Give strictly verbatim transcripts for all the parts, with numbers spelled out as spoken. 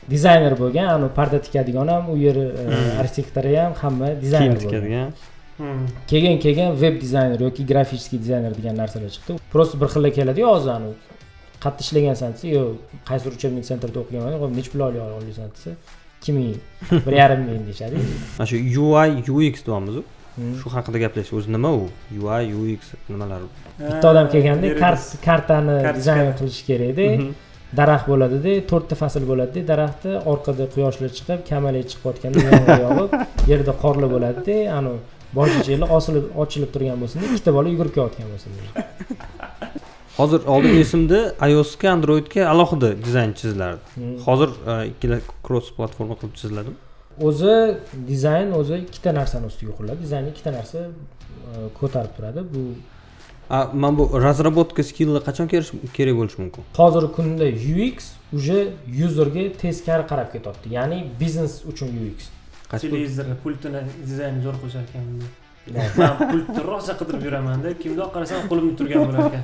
dizayner bo'lgan, ani parda tikadigan ham, u yer arxitektori ham, hamma dizayner bo'lgan. Keyin keyin web dizayner yoki grafический dizayner degan narsalar chiqdi. Просто bir xilla keladi-yu hozir ani qayerda ishlagansan desa, yo qaysi учебный sentrda o'qiganman, nech pul olasan desa, ikki ming, bir yarim ming deyshadi. Mana shu U I U X deyapmiz-ku. Shu haqida gaplashsak, o'zi nima u? U I U X nimalar? Bitta odam kelganda kartani dizayn qilish kerak edi. Daraxt bo'ladi-da, to'rtta fasl bo'ladi-da, daraxtda orqada quyoshlar chiqib, kamalak chiqayotganda yomg'ir yog'ib, yerda qorli bo'ladi-da, ani boshchilar osilib, ochilib turgan bo'lsin, ikkita bola yugurib kelayotgan bo'lsin. Hozir oldin esimda iOS ga Android ga alohida dizayn chizilardi. Hozir ikkala cross platforma qilib chiziladimi? O'zi dizayn o'zi ikkita narsani ustiga quriladi. Dizayn ikkita narsa ko'tarib turadi. Bu men bu razrabotka skilllar qachon kerak bo'lishi mumkin? Hozirgi kunda U X уже userga teskari qarab ketyapti. Ya'ni biznes uchun U X. Televizorga pultini dizayn zo'r qo'shar ekan bunda. Men pultni rosa qidirib yuraman-da, kimdoq qarasam qo'limda turgan bo'lar ekan.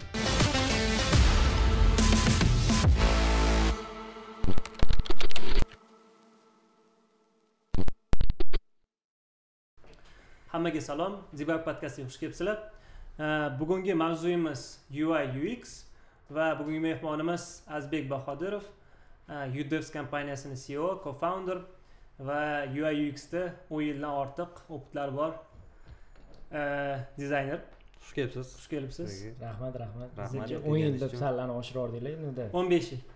Hammaga salom, Zibab podkastiga xush kelibsizlar. Bugungi mavzuyimiz U I U X va bugungi mehmonimiz Azbek Bahodirov, Udevs kompaniyasining C E O, co-founder va U I U X da o'n yildan ortiq o'qitlari bor dizayner. Xush kelibsiz. Xush kelibsiz. Rahmat, rahmat. Bizga o'n yil deb sallarni oshirordinglar endi. o'n besh yil.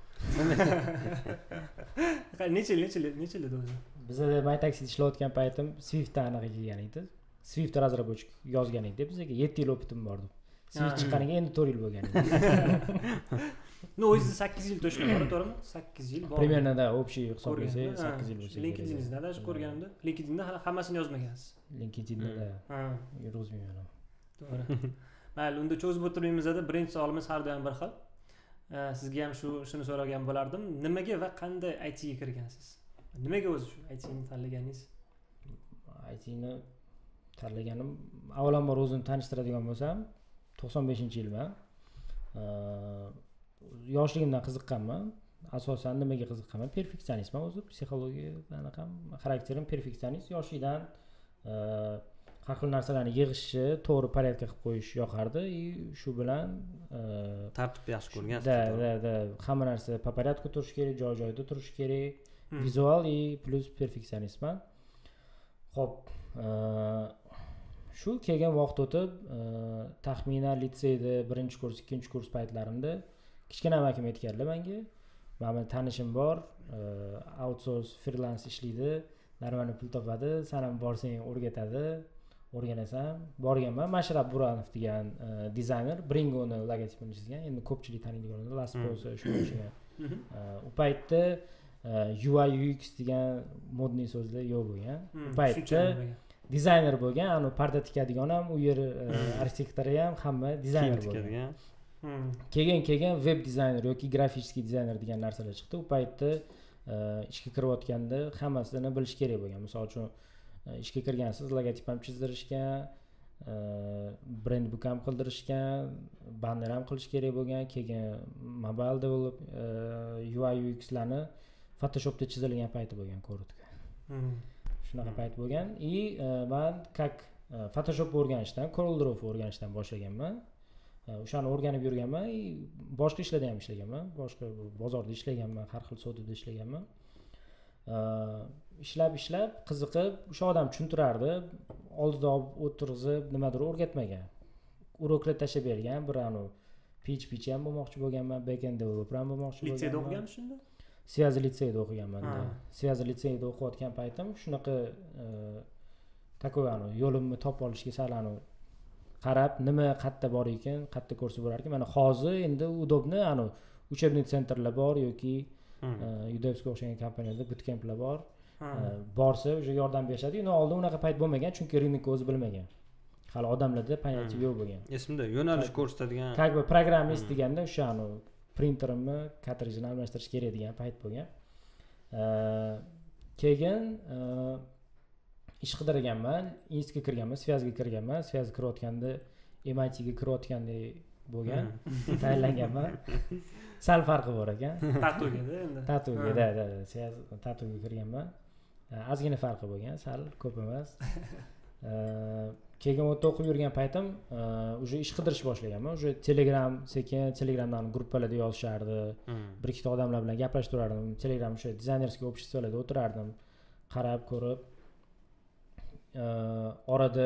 Necha yil, necha yil, necha yil o'zi? Bizda MyTaxi ishlayotgan paytim Swift aniq kelgan edi. Swift razrabochka yozgan edi bizga yetti yil o'qitim bordi. Swift chiqqaniga endi to'rt yil bo'lgan edi. No, o'zingiz sakkiz yil to'shlab bor, to'g'rimi? sakkiz yil bor. Примерно да, общий hisoblasak sakkiz yil bo'lsa kerak. LinkedIn'ingizda da ko'rganimda, LinkedIn'da hali hammasini yozmagansiz. LinkedIn'da da. Ha, yozmayman. To'g'ri. Mayli, unda cho'zib o'tirmaymiz-da, birinchi savolimiz har doim bir xil. Sizga ham shu shuni so'ragan bo'lardim. Nimaga va qanday I T ga kirgansiz? Nimaga o'zi shu I T ni tanlaganingiz? I T ni tanlaganim avvalambor o'zimni tanishtiradigan bo'lsam, to'qson beshinchi yilman. Yoshligimdan qiziqqanman. Asosan nimaga qiziqqanman? Perfeksionistman o'zi, psixologiyadan ham xarakterim perfeksionist. Yoshlikdan har xil narsalarni yig'ishni, to'g'ri porядкка qilib qo'yish yoqardi. Shu bilan tartib yaxshi ko'rgansiz. Da, da, da, hamma narsa по порядку turishi kerak, joy-joyida turishi kerak. Vizual и plus perfeksionistman. Xo'p, shu kelgan vaqt o'tib, taxminan litseyda birinchi kurs, ikkinchi kurs paytlarimda kichkina amakim aytganlar menga, "Mana tanishim bor, outsource freelance ishlaydi, normali pul topadi, sen ham borsang o'rgatadi, o'rganasan." Borganman. Mashrab Buranov degan dizayner, Bringoni logotipini chizgan. Endi ko'pchilik taniydigan Last Post shu o'xshagan. U paytda U I U X degan modniy so'zlar yo'q bo'lgan. U paytda dizayner bo'lgan, ani parda tikadigan ham, u yer arxitektori ham, hamma dizayner bo'lgan. Keyin keyin web dizayner yoki grafический dizayner degan narsalar chiqdi. U paytda ishga kirayotganda hammasini bilish kerak bo'lgan. Misol uchun ishga kirgansiz, logotip ham chizdirishgan, brend book ham qildirishgan, banner ham qilish kerak bo'lgan. Keyin mobile develop U I U X larni Photoshopda chizilgan payti bo'lgan korotka. Shunaqa payt bo'lgan. И men как Photoshop o'rganishdan, CorelDRAW o'rganishdan boshlaganman. O'shani o'rganib yurganman, boshqa ishlarda ham ishlaganman, boshqa bozorda ishlaganman, har xil savdoda ishlaganman. Ishlab ishlab qiziqib, o'sha odam tushuntirardi, oldida o'tirg'izib nimadir o'rgatmagan. Uroklar tashab bergan, bir anu P H P ham bo'lmoqchi bo'lganman, backend developer ham bo'lmoqchi bo'lganman. Litseyda o'qiganmisiz shunda? Sviazi litseyda o'qiganman. Sviazi litseyda o'qiyotgan paytim shunaqa takoy anu yo'limni topib olishga sal anu qarab, nima qayerda bor ekan, qayerda ko'rsa bo'lar ekan. Mana hozir endi udobni anu учебный centrlar bor yoki Udevsga o'xshagan kompaniyada bootcamplar bor. Borsa o'sha yordam berishadi. Uni oldin unaqa payt bo'lmagan, chunki rynok o'zi bilmagan. Hali odamlarda понятие yo'q bo'lgan. Esimda yo'nalish ko'rsatadigan. Как бы programmist deganda o'sha anu printerimni, kartrijini almashtirish kerak degan payt bo'lgan. Keyin ish qidirganman, institutga kirganman, Sviazga kirganman. Sviazga kirayotganda M I T ga kirayotganda bo'lgan tayinlanganman. Sal farqi bor ekan. Tatuga endi. Tatuga, da, da, tatuga kirganman. Ozgina farqi bo'lgan, sal ko'p emas. Keyin o'tda o'qib yurgan paytim уже ish qidirish boshlaganman. Уже Telegram, sekin Telegramdan gruppalarda yozishardi. Bir ikkita odamlar bilan gaplashib turardim. Telegram o'sha dizaynerskiy обществоlarda o'tirardim. Qarab, ko'rib. Orada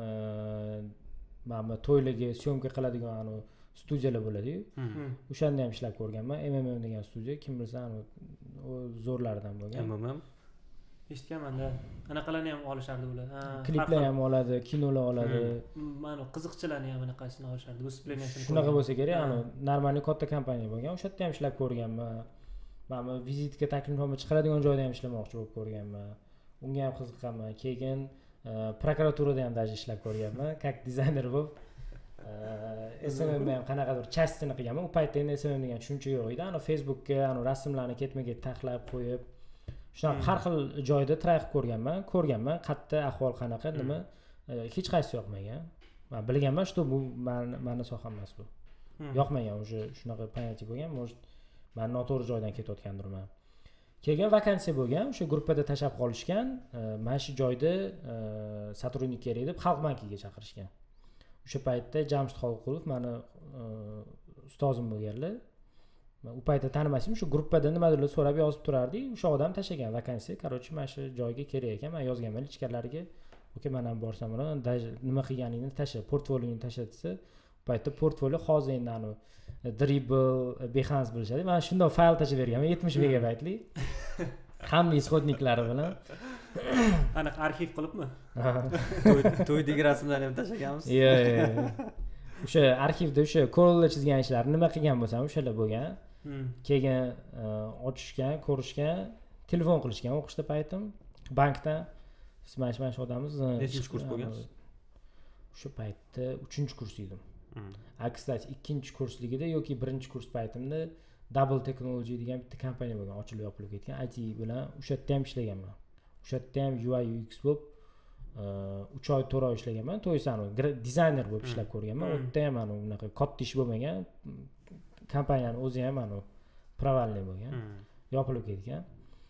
mana to'ylarga syomka qiladigan anu studiyalar bo'ladi-yu. O'shanda ham ishlab ko'rganman. M M M degan studiya, kim bilsa, anu zo'rlaridan bo'lgan. M M M eshitganman-da. Anaqalarni ham olishardi ular. Ha, kliplar ham oladi, kinolar oladi. Mana qiziqchilarni ham anaqasini olishardi. Выступлениесini. Shunaqa bo'lsa kerak, anu normalniy katta kompaniya bo'lgan. O'sha yerda ham ishlab ko'rganman. Mana vizitka taklifnoma chiqaradigan joyda ham ishlamoqchi bo'lib ko'rganman. Unga ham qiziqqanman. Keyin prokuraturada ham даже ishlab ko'rganman, как dizayner bo'lib. S M M ham qanaqadir chastini qilganman. U paytda endi S M M degan tushuncha yo'q edi. Ana Facebookga anu rasmlarni ketma-ket taxlab qo'yib, shunaqa har xil joyda try qilib ko'rganman. Ko'rganman, qayerda ahvol qanaqa, nima, hech qaysi yoqmagan. Men bilganman, что bu meni soham emas bu. Yoqmagan, уже shunaqa понятие bo'lgan. Может, men noto'g'ri joydan ketayotgandirman. Keyin vakansiya bo'lgan, o'sha gruppada tashab qolishgan, mana shu joyda сотрудник kerak deb Xalq bankiga chaqirishgan. O'sha paytda Jamshid Xoliqulov meni ustozim bo'lganlar. Men u paytda tanimasdim, shu gruppada nimadirlar so'rab yozib turardik. O'sha odam tashagan vakansiya, короче, mana shu joyga kerak ekan. Men yozganman ichkarilariga. Oke, men ham borsam, nima qilganingni tasha, portfolioni tasha desa, u paytda portfolio hozir endi anu Dribble, Behance bilishadi. Men shunday fayl tashib berganman, yetmish megabaytlik. Hamma исходниклari bilan. Aniq arxiv qilibmi? To'ydagi rasmlarni ham tashaganmiz. Yo'q, yo'q. O'sha arxivda o'sha ko'rlar chizgan ishlar nima qilgan bo'lsam, o'shalar bo'lgan. Keyin ochishgan, ko'rishgan, telefon qilishgan o'qishda paytim. Bankdan smash smash odamiz. Nechinchi kurs bo'lgansiz? O'sha paytda uchinchi kurs edim. A, kстати, ikkinchi kursligida yoki birinchi kurs paytimda Double Technology degan bitta kompaniya bo'lgan, ochilib yopilib ketgan. I T bilan o'sha yerda ham ishlaganman. O'sha yerda ham U I U X bo'lib uch oy to'rt oy ishlaganman. To'ysanu dizayner bo'lib ishlab ko'rganman. U yerda ham mana unaqa katta ish bo'lmagan. Kompaniyaning o'zi ham mana provalniy bo'lgan. Yopilib ketgan.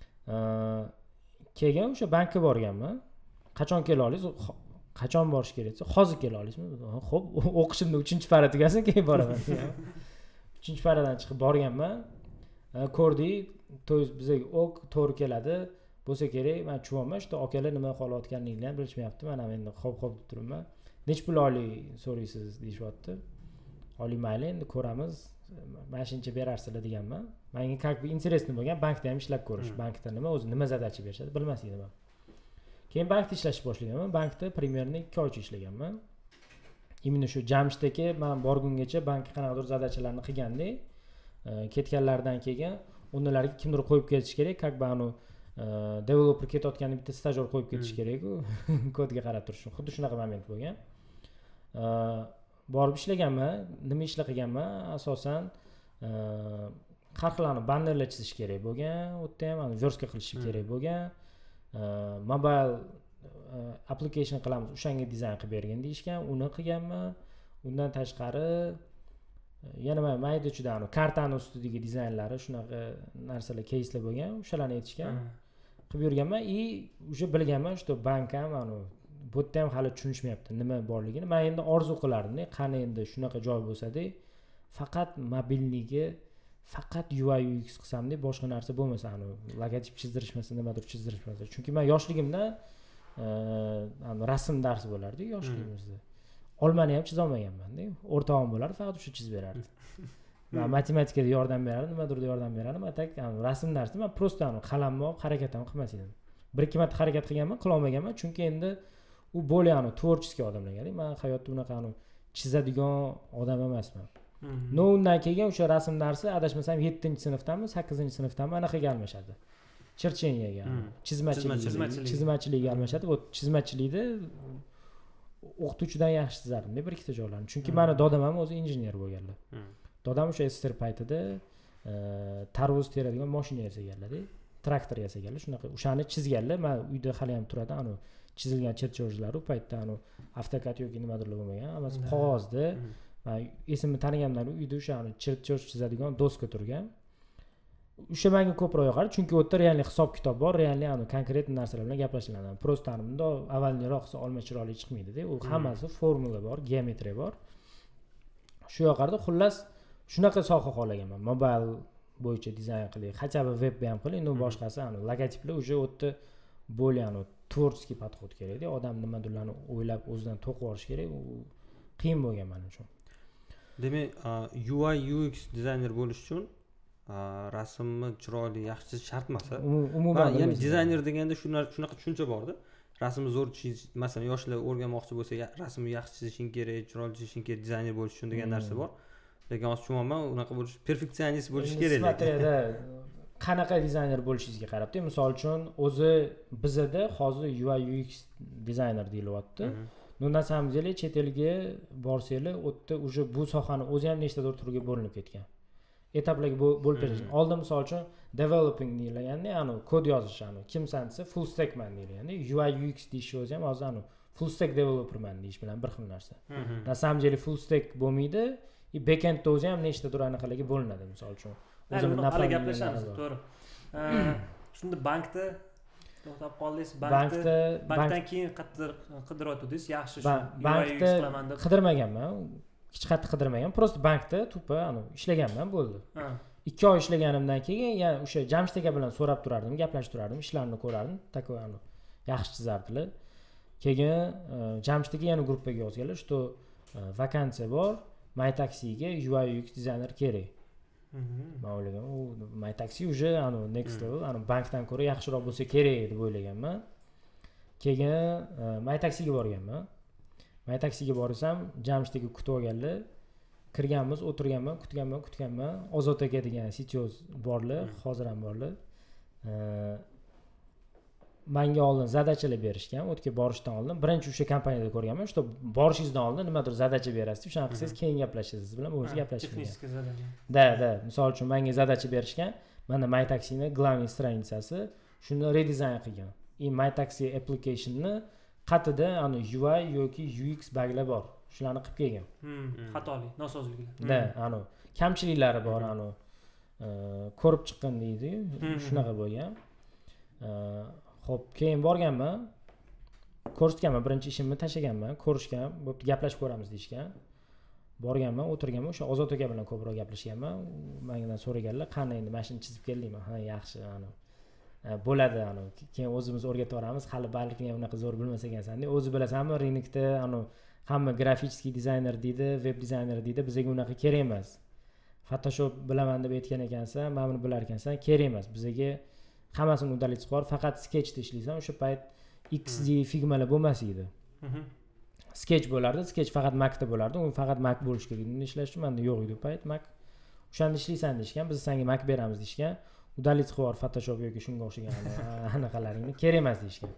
Keyin o'sha bankka borganman. Qachon kela olasiz? Qachon borish kerak desa, hozir kela olasizmi? Xo'p, o'qishimni uchinchi para tugasin, keyin boraman. uchinchi paradan chiqib borganman. Ko'rdik, to'y bizga o'q to'g'ri keladi. Bo'lsa kerak, men chuvonman, shu akalar nima qilayotganligini ham bilishmayapti. Men ham endi xo'p-xo'p deb turibman. Nech pul oliy so'raysiz deyapti. Oliy mayli, endi ko'ramiz. Mana shuncha berarsizlar deganman. Menga как бы интересно bo'lgan, bankda ham ishlab ko'rish. Bankda nima, o'zi nima zadachi berishadi, bilmas edim. Keyin bankda ishlashni boshlaganman. Bankda примерно ikki oycha ishlaganman. Именно shu Jamshidga men borgungacha bank qanaqadir zadachalarni qilgandek, ketganlardan keyin ularga kimdir qo'yib ketish kerak, как бы anu developer ketayotganda bitta stajyor qo'yib ketish kerak-ku, kodga qarab turish. Xuddi shunaqa moment bo'lgan. Borib ishlaganman. Nima ishla qilganman? Asosan har xil anu bannerlar chizish kerak bo'lgan, u yerda ham anu verska qilish kerak bo'lgan. Mobile application qilamiz, o'shanga dizayn qilib bergan deyishgan, uni qilganman. Undan tashqari yana mayda juda anu kartani ustidagi dizaynlari, shunaqa narsalar, case'lar bo'lgan, o'shalarni aytishgan. Qilib yurganman, и уже bilganman, что bank ham anu bu yerda ham hali tushunishmayapti nima borligini. Men endi orzu qilardim, qani endi shunaqa joy bo'lsa-da, faqat mobilnigi, faqat U I U X qilsam-da, boshqa narsa bo'lmasa, anu logotip chizdirishmasa, nimadir chizdirishmasa. Chunki men yoshligimda anu rasm darsi bo'lardi yoshligimizda. Olmani ham chiza olmaganman-da. O'rtog'im bo'lardi, faqat o'sha chizib berardi. Men matematikada yordam berardim, nimadirda yordam berardim. Atak rasm darsi, men prosta anu qalamni olib harakat ham qilmas edim. Bir ikki marta harakat qilganman, qila olmaganman, chunki endi u bo'lay anu tvorческий odamlarga, men hayotda unaqa anu chizadigan odam emasman. No, undan keyin o'sha rasm darsi adashmasam yettinchi sinfdanmi, sakkizinchi sinfdanmi anaqa almashadi. Cherchenyaga, chizmachilik, chizmachilikga almashadi. Bu chizmachilikda o'qituvchidan yaxshi chizardim, bir ikkita joylarni. Chunki meni dodam ham o'zi injener bo'lganlar. Dodam o'sha S S R paytida tarvuz teradigan mashina yasaganlar, traktor yasaganlar, shunaqa o'shani chizganlar. Men uyda hali ham turadi, anu chizilgan cherchojlar u paytda anu avtokat yoki nimadirlar bo'lmagan, hammasi qog'ozda man esimni taniganimdan uyda o'sha chert chizadigan doska turgan. O'sha menga ko'proq yoqadi, chunki u yerda realniy hisob kitob bor, realniy ani konkret narsalar bilan gaplashiladi. Prosta bunda avvalroq olma chiroyli chiqmaydi-da, u hammasi formula bor, geometriya bor. Shu yoqarda xullas shunaqa soha xohlaganman. Mobile bo'yicha dizayn qilib, хотя бы web ham qilib, endi boshqasi ani logotiplar уже u yerda bo'lgan ani tворческий подход kerak-da, odam nimadirlarni o'ylab o'zidan to'qib olish kerak, u qiyin bo'lgan men uchun. Demak, U I U X dizayner bo'lish uchun rasmni chiroyli yaxshi shart emas. Umuman ya'ni dizayner deganda shunaqa tushuncha bor-da. Rasmni zo'r chizish, masalan, yoshlar o'rganmoqchi bo'lsa, rasmni yaxshi chizishing kerak, chiroyli chizishing kerak dizayner bo'lish uchun degan narsa bor. Lekin hozir tushunmayman, unaqa bo'lish, perfeksionist bo'lish kerak. Materialda qanaqa dizayner bo'lishingizga qarab-da, misol uchun o'zi bizada hozir U I U X dizayner deyilyapti. Ну, на самом деле, chet elga borsanglar, u yerda уже bu sohani o'zi ham nechtadir turga bo'linib ketgan. Etaplarga bo'lib berishgan. Oldin misol uchun developing deyilganda, ya'ni kod yozish, ya'ni kim sansa full stack man deyilganda, U I U X deyish o'zi ham hozir ani full stack developer man deyish bilan bir xil narsa. Na самом деле full stack bo'lmaydi, и backendda o'zi ham nechtadir anaqalarga bo'linadi, misol uchun. O'zimiz hali gaplashamiz, to'g'ri. Shunda bankda to'xtab qoldingiz, bankda bankdan keyin qidiryaptidingiz, yaxshi shu U I U X qilaman deb. Qidirmaganman. Hech qattiq qidirmagan, prosta bankda tupa ani ishlaganman, bo'ldi. ikki oy ishlaganimdan keyin yana o'sha Jamshid aka bilan so'rab turardim, gaplashib turardim, ishlarini ko'rardim, takoy ani yaxshi chizardilar. Keyin Jamshid aka yana gruppaga yozganlar, что vakansiya bor, MyTaxiga U I U X dizayner kerak. Men o'ylagan, u MyTaxi уже ani next level, ani bankdan ko'ra yaxshiroq bo'lsa kerak deb o'ylaganman. Keyin MyTaxiga borganman. MyTaxiga borsam, Jamshid aka kutib olganlar. Kirganmiz, o'tirganman, kutganman, kutganman. Ozod aka degan C T O borlar, hozir ham borlar. Menga oldin zadachalar berishgan, o'tga borishdan oldin birinchi o'sha kompaniyada ko'rganman, что borishingizdan oldin nimadir zadacha berasiz, o'shani qilsangiz keyin gaplashasiz, siz bilan o'zi gaplashishgan. Da, da, misol uchun menga zadacha berishgan. Mana MyTaxining главный stranitsasi shuni redesign qilgan. И MyTaxi application'ni qatida ani U I yoki U X baglar bor. Shularni qilib kelgan. Xatoli, nosozliklar. Da, ani kamchiliklari bor, ani ko'rib chiqqan deydi, shunaqa bo'lgan. Xo'p, keyin borganman. Ko'rsatganman, birinchi ishimni tashlaganman, ko'rishgan, bo'pti, gaplashib ko'ramiz deyishgan. Borganman, o'tirganman, o'sha Ozod aka bilan ko'proq gaplashganman. Mendan so'raganlar, qani endi mashina chizib keldingmi? Ha, yaxshi, ani bo'ladi, ani keyin o'zimiz o'rgatib olamiz, hali balki ham unaqa zo'r bilmas ekansan-da. O'zi bilasanmi, rinokda ani hamma grafический dizayner deydi, web dizayner deydi, bizga unaqa kerak emas. Photoshop bilaman deb aytgan ekansan, men buni bilar ekansan, kerak emas. Bizga hammasini udalить qilib, faqat sketchda ishlaysan. O'sha payt X D Figmalar bo'lmas edi. Sketch bo'lardi, sketch faqat Mac'da bo'lardi. U faqat Mac bo'lish kerak. Uni ishlash uchun menda yo'q edi payt Mac. O'shanda ishlaysan deyishgan, biz senga Mac beramiz deyishgan. Udalить qilib Photoshop yoki shunga o'xshagan anaqalaringni kerak emas deyishgan.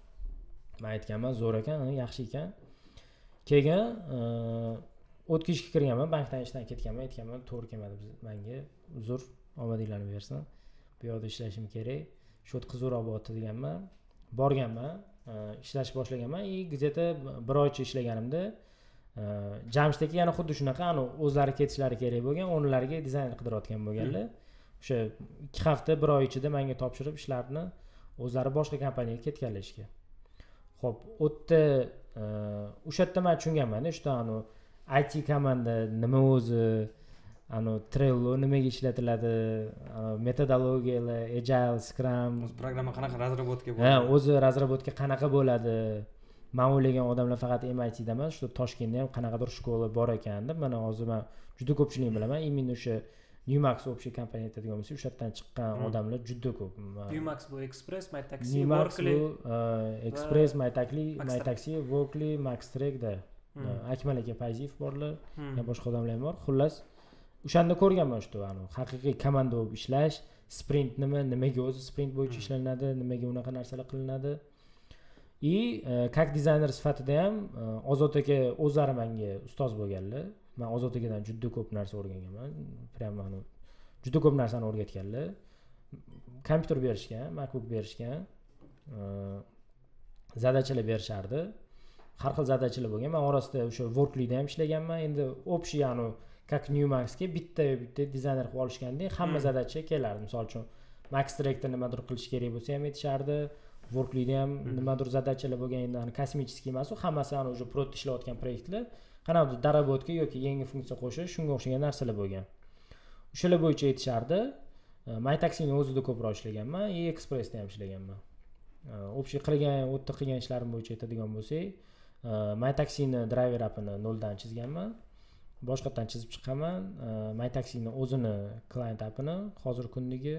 Men aytganman, zo'r ekan, yaxshi ekan. Keyin o'tga ishga kirganman, bankdan ishdan ketganman, aytganman, to'g'ri kelmadi menga. Uzr, omadinglarni bersin. Bu yerda ishlashim kerak. Shu yerda qiziqroq bo'lyapti deganman. Borganman, ishlash boshlaganman. И где-то bir oycha ishlaganimda Jamshid aka yana xuddi shunaqa, ani o'zlari ketishlari kerak bo'lgan, o'nlarga dizayn qidirayotgan bo'lganlar. O'sha ikki hafta, bir oy ichida menga topshirib ishlarni o'zlari boshqa kompaniyaga ketganlar ishga. Xo'p, u yerda o'sha yerda men tushunganman-da, shu ani I T komanda nima o'zi, ani Trello nimaga ishlatiladi, metodologiyalar, Agile, Scrum, o'zi programma qanaqa razrabotka bo'ladi. Ha, o'zi razrabotka qanaqa bo'ladi. Men o'ylagan odamlar faqat M I T da emas, shu Toshkentda ham qanaqadir shkola bor ekan deb, mana hozir men juda ko'pchilikni bilaman. Именно o'sha Numax общий kompaniya aytadigan bo'lsa, o'sha yerdan chiqqan odamlar juda ko'p. Numax bu Express, MyTaxi, Workly, Express, MyTaxi, MyTaxi, Workly, MaxTrack da. Akmal aka Fayziyev borlar, yana boshqa odamlar ham bor. Xullas, o'shanda ko'rganman shu ani haqiqiy komanda bo'lib ishlash, sprint nima, nimaga o'zi sprint bo'yicha ishlanadi, nimaga unaqa narsalar qilinadi. И как dizayner sifatida ham Ozod aka o'zlari menga ustoz bo'lganlar. Men Ozod akadan juda ko'p narsa o'rganganman. Prям ani juda ko'p narsani o'rgatganlar. Kompyuter berishgan, MacBook berishgan, zadachalar berishardi. har xil zadachilar bo'lgan. Men orasida o'sha worklyda ham ishlaganman. Endi общий anu как Newmaxga bitta bitta dizayner qilib olishganda hamma zadachi kelardi. Misol uchun Max Direct'da nimadir qilish kerak bo'lsa ham aytishardi. Worklyda ham nimadir zadachilar bo'lgan, endi ani kosmический emas, u hammasi ani o'sha prod ishlayotgan proyektlar, qanaqadir darabotka yoki yangi funksiya qo'shish, shunga o'xshagan narsalar bo'lgan. O'shalar bo'yicha aytishardi. MyTaxi'ning o'zida ko'proq ishlaganman, и Express'da ham ishlaganman. Общий qilgan, o'tda qilgan ishlarim bo'yicha aytadigan bo'lsak, MyTaxi'ni driver appini noldan chizganman. Boshqatdan chizib chiqaman. MyTaxi'ning o'zini client appini hozirgi kundagi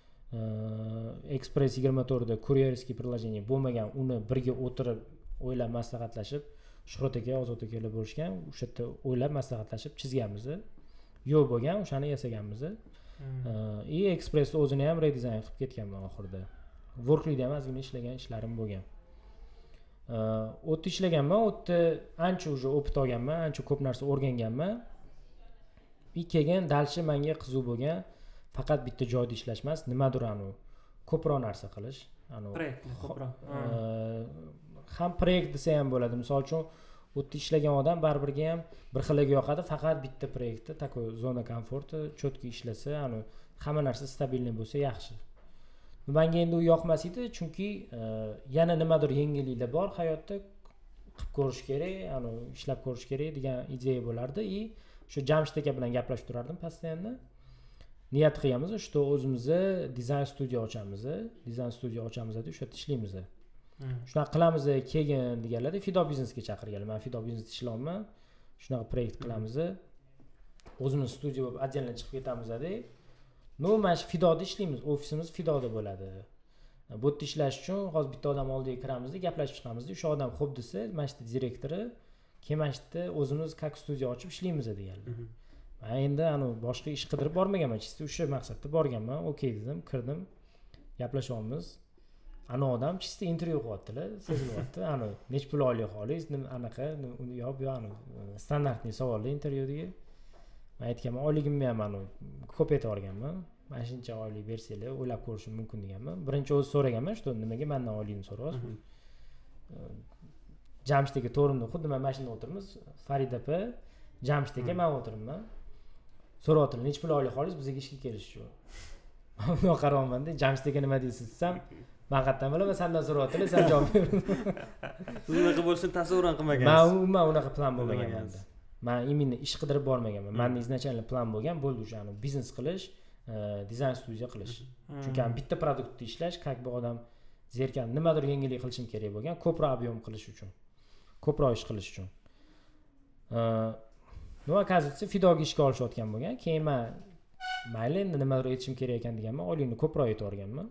Express yigirma to'rt da kurierskiy приложение bo'lmagan, uni birga o'tirib o'ylab maslahatlashib, Shuhrat aka, Ozod akalar bo'lishgan, o'sha yerda o'ylab maslahatlashib chizganmiz. Yo'q bo'lgan, o'shani yasaganmiz. И Express o'zini ham redesign qilib ketganman oxirida. Worklyda ham ozgina ishlagan ishlarim bo'lgan. O'tda ishlaganman, o'tda ancha уже opit olganman, ancha ko'p narsa o'rganganman. И keyin dalshi menga qiziq bo'lgan, faqat bitta joyda ishlash emas, nimadir anu ko'proq narsa qilish, anu proyektni ko'proq. Ham proyekt desa ham bo'ladi. Misol uchun o'tda ishlagan odam baribirga ham bir xiliga yoqadi, faqat bitta proyektda takoy zona komforti, cho'tki ishlasa, anu hamma narsa stabilniy bo'lsa yaxshi. Menga endi u yoqmas edi, chunki yana nimadir yengilliklar bor hayotda, qilib ko'rish kerak, anu ishlab ko'rish kerak degan ideya bo'lardi. И shu Jamshid aka bilan gaplashib turardim постоянно. Niyat qilganmiz, shu o'zimizni dizayn studiya ochamiz, dizayn studiya ochamiz deb o'sha yerda ishlaymiz. Shunaqa qilamiz, keyin deganlarda Fido biznesga chaqirganlar. Men Fido biznesda ishlayapman. Shunaqa proyekt qilamiz. O'zimiz studiya bo'lib отдельно chiqib ketamiz dedi. No, mana shu Fidoda ishlaymiz. Ofisimiz Fidoda bo'ladi. Bu yerda ishlash uchun hozir bitta odam oldiga kiramiz, gaplashib chiqamiz. O'sha odam xo'p desa, mana shu direktori, keyin mana shu o'zimiz как studiya ochib ishlaymiz deganlar. Men endi anu boshqa ish qidirib bormaganman, chista o'sha maqsadda borganman. Okey dedim, kirdim. Gaplashyapmiz. Ana odam chista intervyu qilyaptilar, sezilyapti. Anu nech pul oylik olingiz, nima anaqa, yo'q, yo'q, anu standartniy savollar intervyuga. Men aytganman, oyligimni ham anu ko'p aytib olganman. Mana shuncha oylik bersanglar, o'ylab ko'rishim mumkin deganman. Birinchi o'zi so'raganman, shu nimaga mendan oylikni so'rayapsiz? Jamshid aka to'rimda xuddi men mashinada o'tirmiz, Farida opa, Jamshid aka men o'tiribman. So'rayaptilar, nech pul oylik olingiz, bizga ishga kelish uchun. Men qarayapman-da, Jamshid aka nima deysiz desam, men qayerdan bilaman, sendan so'rayaptilar, sen javob ber. Siz unaqa bo'lishini tasavvur ham qilmagansiz. Men umuman unaqa plan bo'lmagan menda. Men именно ish qidirib bormaganman. Menda izначально plan bo'lgan, bo'ldi o'sha biznes qilish, dizayn studiya qilish. Chunki ham bitta produktni ishlash, как бы odam zerkan, nimadir yengillik qilishim kerak bo'lgan, ko'proq объем qilish uchun. Ko'proq ish qilish uchun. No, oказывается, Fidoga ishga olishayotgan bo'lgan. Keyin men mayli endi nimadir aytishim kerak ekan deganman, oylikni ko'proq aytib o'rganman.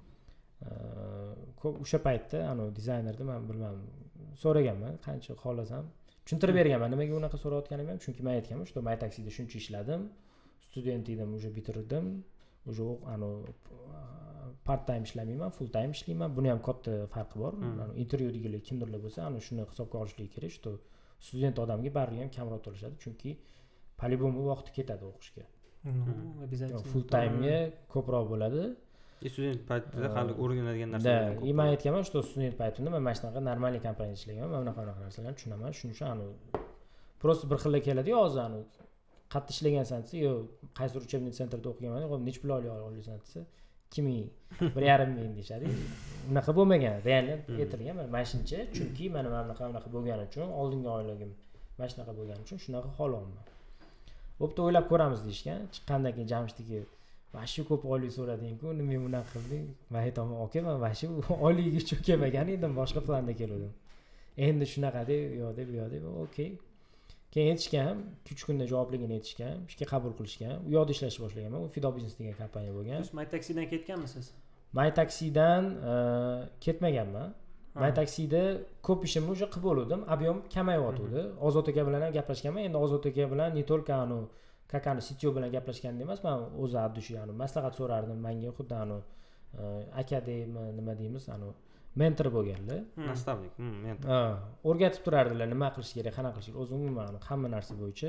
Ko'p o'sha paytda anu dizaynerda men bilmadim, so'raganman, qancha xohlasam tushuntirib berganman nimaga unaqa so'rayotganim ham, chunki men aytganman, shu MyTaxi'da shuncha ishladim, student edim, уже bitirdim, уже anu part time ishlamayman, full time ishlayman. Buni ham katta farqi bor. Anu intervyudagilar kimdirlar bo'lsa, anu shuni hisobga olishligi kerak, shu student odamga baribir ham kamroq to'lashadi, chunki по-любому vaqti ketadi o'qishga. Обязательно. Full time'ga ko'proq bo'ladi. Student paytida hali o'rganadigan narsalar ham ko'p. Men aytganman, shu student paytimda men mana shunaqa normal kompaniyada ishlaganman, mana bunaqa bunaqa narsalarni tushunaman. Shuning uchun anu просто bir xillar keladi-yu, hozir anu qayerda ishlagansan desa, yo qaysi uchebniy sentrda o'qiganman, nech pul olyapsan desa, ikki ming, bir yarim ming deyshadi. Unaqa bo'lmagan, realni aytilgan mana shuncha, chunki mana bunaqa bunaqa bo'lgani uchun, oldingi oyligim mana shunaqa bo'lgani uchun shunaqa xolayapman. Bo'pti, o'ylab ko'ramiz deyishgan. Chiqqandan keyin Jamshidga mana shu ko'p oylik so'rading-ku, nima bunaqa qilding? Men aytaman, "Aka, men mana shu oyligiga cho'kamagan edim, boshqa planda keldim. Endi shunaqa deb, yo'q deb, yo'q deb, okey." Keyin aytishgan, uch kunda javobligini aytishgan, ishga qabul qilishgan. U yoqda ishlashni boshlaganman. U Fido Business degan kompaniya bo'lgan. Siz MyTaxi'dan ketganmisiz? MyTaxi'dan ketmaganman. MyTaxi'da ko'p ishimni уже qilib bo'ldim, объем kamayayotdi. Ozod aka bilan ham gaplashganman. Endi Ozod aka bilan не только anu kakani C T O bilan gaplashganda emas, men o'zi addushi, anu maslahat so'rardim. Menga xuddi anu aka deymi, nima deymiz, anu mentor bo'lganlar. Nastavnik, mentor. Ha, o'rgatib turardilar, nima qilish kerak, qanaqa qilish kerak. O'zi umuman hamma narsa bo'yicha,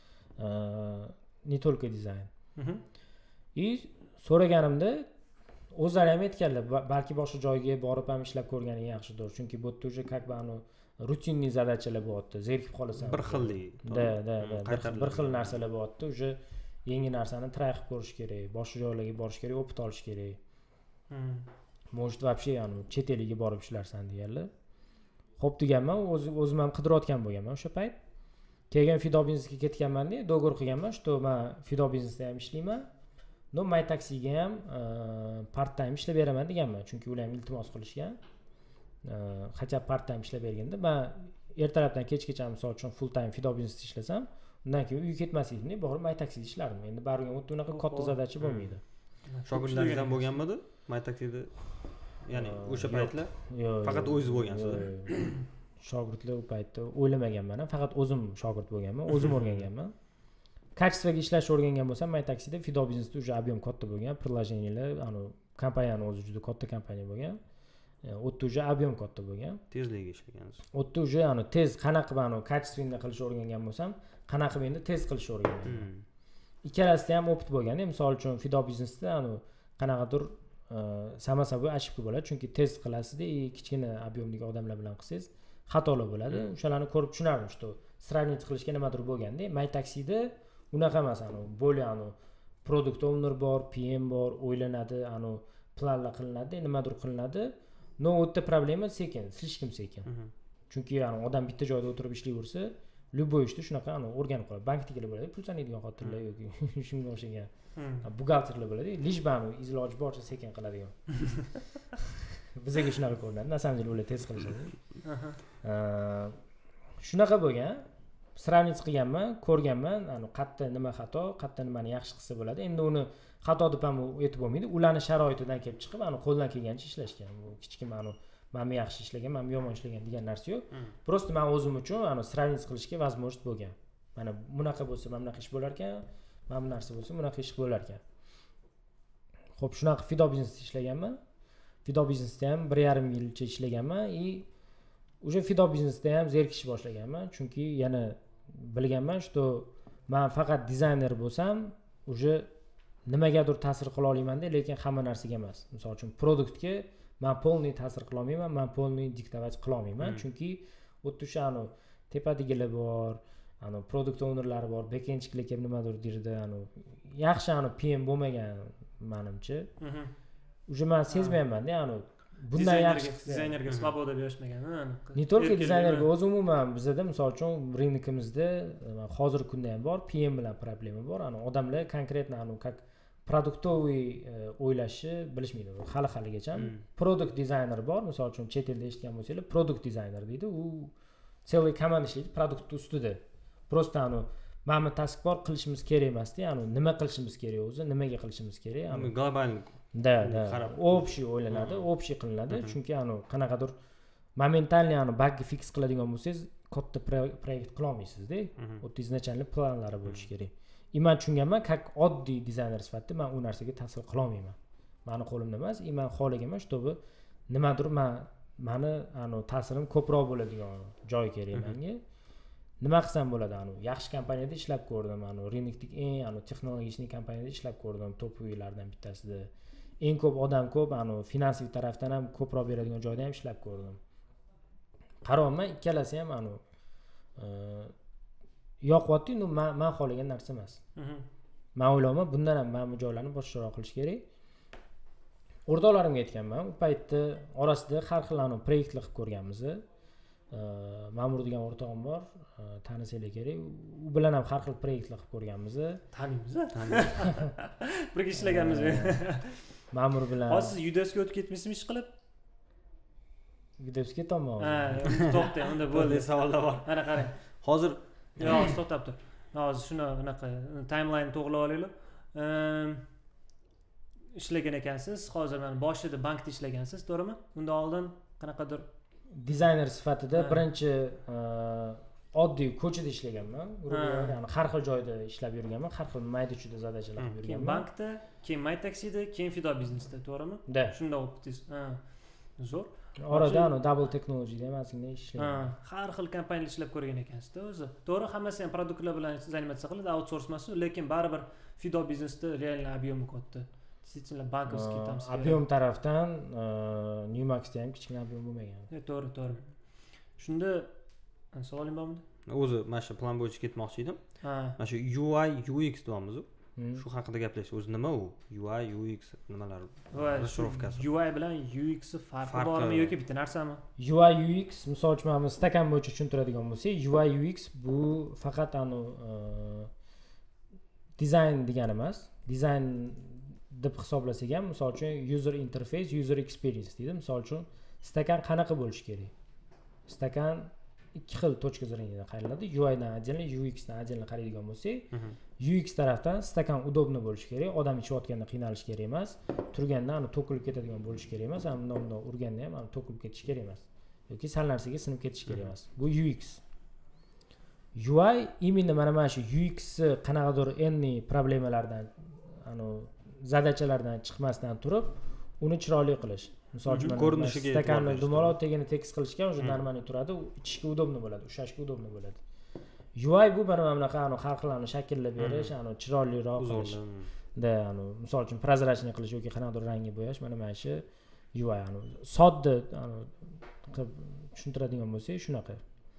не только dizayn. И so'raganimda o'zlari ham aytganlar, balki boshqa joyga borib ham ishlab ko'rganing yaxshidir. Chunki bu yerda уже как бы anu rutinniy zadachalar bo'lyapti, zerikib qolasan. Bir xillik. Da, da, da. Bir xil narsalar bo'lyapti. O'sha yangi narsani try qilib ko'rish kerak, boshqa joylarga borish kerak, o'qib olish kerak. Может вообще yani chet eliga borib ishlarsan deganlar. Xo'p deganman, o'zim o'zim ham qidirayotgan bo'lganman o'sha payt. Keyin Fido biznesga ketganman-da, do'g'ri qilganman, что men Fido biznesda ham ishlayman. No My Taxiga ham part time ishlab beraman deganman, chunki ular ham iltimos qilishgan. Хотя part time ishlab berganda, men ertalabdan kechgacha misol uchun full time Fido biznesda ishlasam, undan keyin uyga ketmaslikni, borib My Taxida ishlardim. Endi baribir o'tda unaqa katta zadacha bo'lmaydi. Shogirdlaringiz ham bo'lganmidi? My Taxida? Ya'ni o'sha paytlar faqat o'zingiz bo'lgansizlar. Shogirdlar u paytda o'ylamaganman, faqat o'zim shogird bo'lganman, o'zim o'rganganman. Kачествоga ishlashni o'rgangan bo'lsam, My Taxida Fido biznesda уже объем katta bo'lgan, приложениялар, ano kompaniyani o'zi juda katta kompaniya bo'lgan. O'tda уже объем katta bo'lgan. Tezligiga ishlagansiz. O'tda уже ano tez qanaqa qilib ano качественно qilishni o'rgangan bo'lsam, qanaqa qilib endi tez qilishni o'rganganman. Ikkalasida ham opit bo'lgan. Misol uchun Fido biznesda ano qanaqadir sama собой ошибка bo'ladi, chunki tez qilasizda, kichkina объемdagi odamlar bilan qilsangiz xatolar bo'ladi. O'shalarni ko'rib tushunardim, что сравнить qilishga nimadir bo'lganda, My Taxida unaqa emas, ano более ano product owner bor, P M bor, o'ylanadi, ano planlar qilinadi, nimadir qilinadi. No o'tda problema sekin, слишком sekin. Chunki ano odam bitta joyda o'tirib ishlayversa, любой ishni shunaqa ano o'rganib qoladi. Bankdagilar bo'ladi, pul sanaydigan xotirlar yoki shunga o'xshagan buxgalterlar bo'ladi, лишь бы ano iloji boricha sekin qiladigan. Bizga shunaqa ko'rinadi, na samim ular tez qilishadi. Shunaqa bo'lgan. Сравнить qilganman, ko'rganman, ano qayerda nima xato, qayerda nimani yaxshi qilsa bo'ladi. Endi uni xato deb ham aytib bo'lmaydi. Ularni sharoitidan kelib chiqib, ano qo'ldan kelgancha ishlashgan. Bu kichkina ano men yaxshi ishlagan, men yomon ishlagan degan narsa yo'q. Просто men o'zim uchun ano сравнить qilishga возможность bo'lgan. Mana bunaqa bo'lsa, mana bunaqa ish bo'lar ekan, mana bu narsa bo'lsa, bunaqa ish bo'lar ekan. Xo'p, shunaqa Fido biznesda ishlaganman. Fido biznesda ham bir yarim yilcha ishlaganman и уже Fido biznesda ham zerikishni boshlaganman, chunki yana bilganman, что men faqat dizayner bo'lsam, уже nimagadir ta'sir qila olaman-da, lekin hamma narsaga emas. Misol uchun produktga men полный ta'sir qila olmayman, men полный diktować qila olmayman, chunki o'tda o'sha ano tepadagilar bor, ano product ownerlari bor, backendchilar kelib nimadir dirdi, ano yaxshi ano P M bo'lmagan menimcha. Уже men sezmayman-da, ano bundan yaxshi dizaynerga svoboda berishmagan. Ne только dizaynerga, o'zi umuman bizda misol uchun rynokimizda hozirgi kunda ham bor, P M bilan problema bor. Ana odamlar konkretno ano как продуктовый o'ylashni bilishmaydi. Hali haligacha product designer bor, misol uchun chet elda eshitgan bo'lsangiz, product designer deydi. U целый komanda ishlaydi produkt ustida. Просто ano mana task bor, qilishimiz kerak emasdi, ano nima qilishimiz kerak o'zi, nimaga qilishimiz kerak, ano global da da общий o'ylanadi, общий qilinadi, chunki ano qanaqadir momentalniy ano bug fix qiladigan bo'lsangiz, katta proyekt qila olmaysiz-da. O'tda izначально planlari bo'lishi kerak. И men tushunganman, как oddiy dizayner sifatida men u narsaga ta'sir qila olmayman. Meni qo'limda emas, и men xohlaganman, чтобы nimadir men meni ano ta'sirim ko'proq bo'ladigan joy kerak menga. Nima qilsam bo'ladi, ano yaxshi kompaniyada ishlab ko'rdim, ano rynokdagi eng ano texnologik kompaniyada ishlab ko'rdim, to'puylardan bittasida. Eng ko'p odam ko'p, ano finansiy tarafdan ham ko'proq beradigan joyda ham ishlab ko'rdim. Qarayman, ikkalasi ham ano yoqyapti, no men men xohlagan narsa emas. Men o'ylayman, bundan ham men bu joylarni boshqaroq qilish kerak. O'rtoqlarimga aytganman, u paytda orasida har xil ano proyektlar qilib ko'rganmiz. Ma'mur degan o'rtog'im bor, tanisanglar kerak. U bilan ham har xil proyektlar qilib ko'rganmiz. Taniymiz, taniymiz. Birga ishlaganmiz. Ma'mur bilan. Hozir siz Udevsga o'tib ketmaysizmi ish qilib? Udevsga ketaman. Ha, to'xta, unda bo'ldi savollar bor. Mana qarang. Hozir yo'q, to'xtab tur. Hozir shuni bunaqa timeline to'g'rilab olaylik. Ishlagan ekansiz, hozir mana boshida bankda ishlagansiz, to'g'rimi? Undan oldin qanaqadir dizayner sifatida birinchi oddiy ko'chada ishlaganman. Ya'ni har xil joyda ishlab yurganman, har xil mayda-chuyda zadachalar qilib yurganman. Keyin bankda, keyin My Taxida, keyin Fido biznesda, to'g'rimi? Da. Shunda o'qitdingiz. Ha. Zo'r. Orada ano Double Technology'da ham asingda ishlagan. Har xil kompaniyada ishlab ko'rgan ekansiz-da o'zi. To'g'ri, hammasi ham produktlar bilan zaниматься qiladi, outsource emas, lekin baribir Fido biznesda реально объемы katta. Действительно bankovskiy tamsil. Объем tarafdan Newmaxda ham kichkina объем bo'lmagan. To'g'ri, to'g'ri. shunda savoling bormi? O'zi mana shu plan bo'yicha ketmoqchi edim. Ha. Mana shu U I U X deyapmiz. Shu haqida gaplashsak, o'zi nima u? U I U X nimalar? Rashirovkasi. U I bilan U X farqi bormi yoki bitta narsami? U I U X misol uchun mana stakan bo'yicha tushuntiradigan bo'lsak, U I U X bu faqat anu dizayn degani emas. Dizayn deb hisoblasak ham, misol uchun user interface, user experience deydi. Misol uchun stakan qanaqa bo'lishi kerak? Stakan ikki xil точка зрения qaraladi. U I dan отдельно, U X dan отдельно qaraydigan bo'lsak, U X tarafdan stakan udobno bo'lishi kerak. Odam ichayotganda qiynalish kerak emas. Turganda ani to'kilib ketadigan bo'lishi kerak emas. Ham bundan urganda ham ani to'kilib ketish kerak emas. Yoki sal narsaga sinib ketish kerak emas. Bu U X. U I именно mana mana shu U X qanaqadir enli problemalardan, ani zadachalardan chiqmasdan turib, uni chiroyli qilish. Misol uchun ko'rinishiga stakanni dumaloq tegini tekis qilishga o'sha normalniy turadi, u ichishga udobno bo'ladi, ushashga udobno bo'ladi. U I bu mana bunaqa ani xalqlarni shakllab berish, ani chiroyliroq qilish. Da ani misol uchun prozrachniy qilish yoki qanaqadir rangga bo'yash, mana mana shu U I ani sodda ani qilib tushuntiradigan bo'lsak, shunaqa.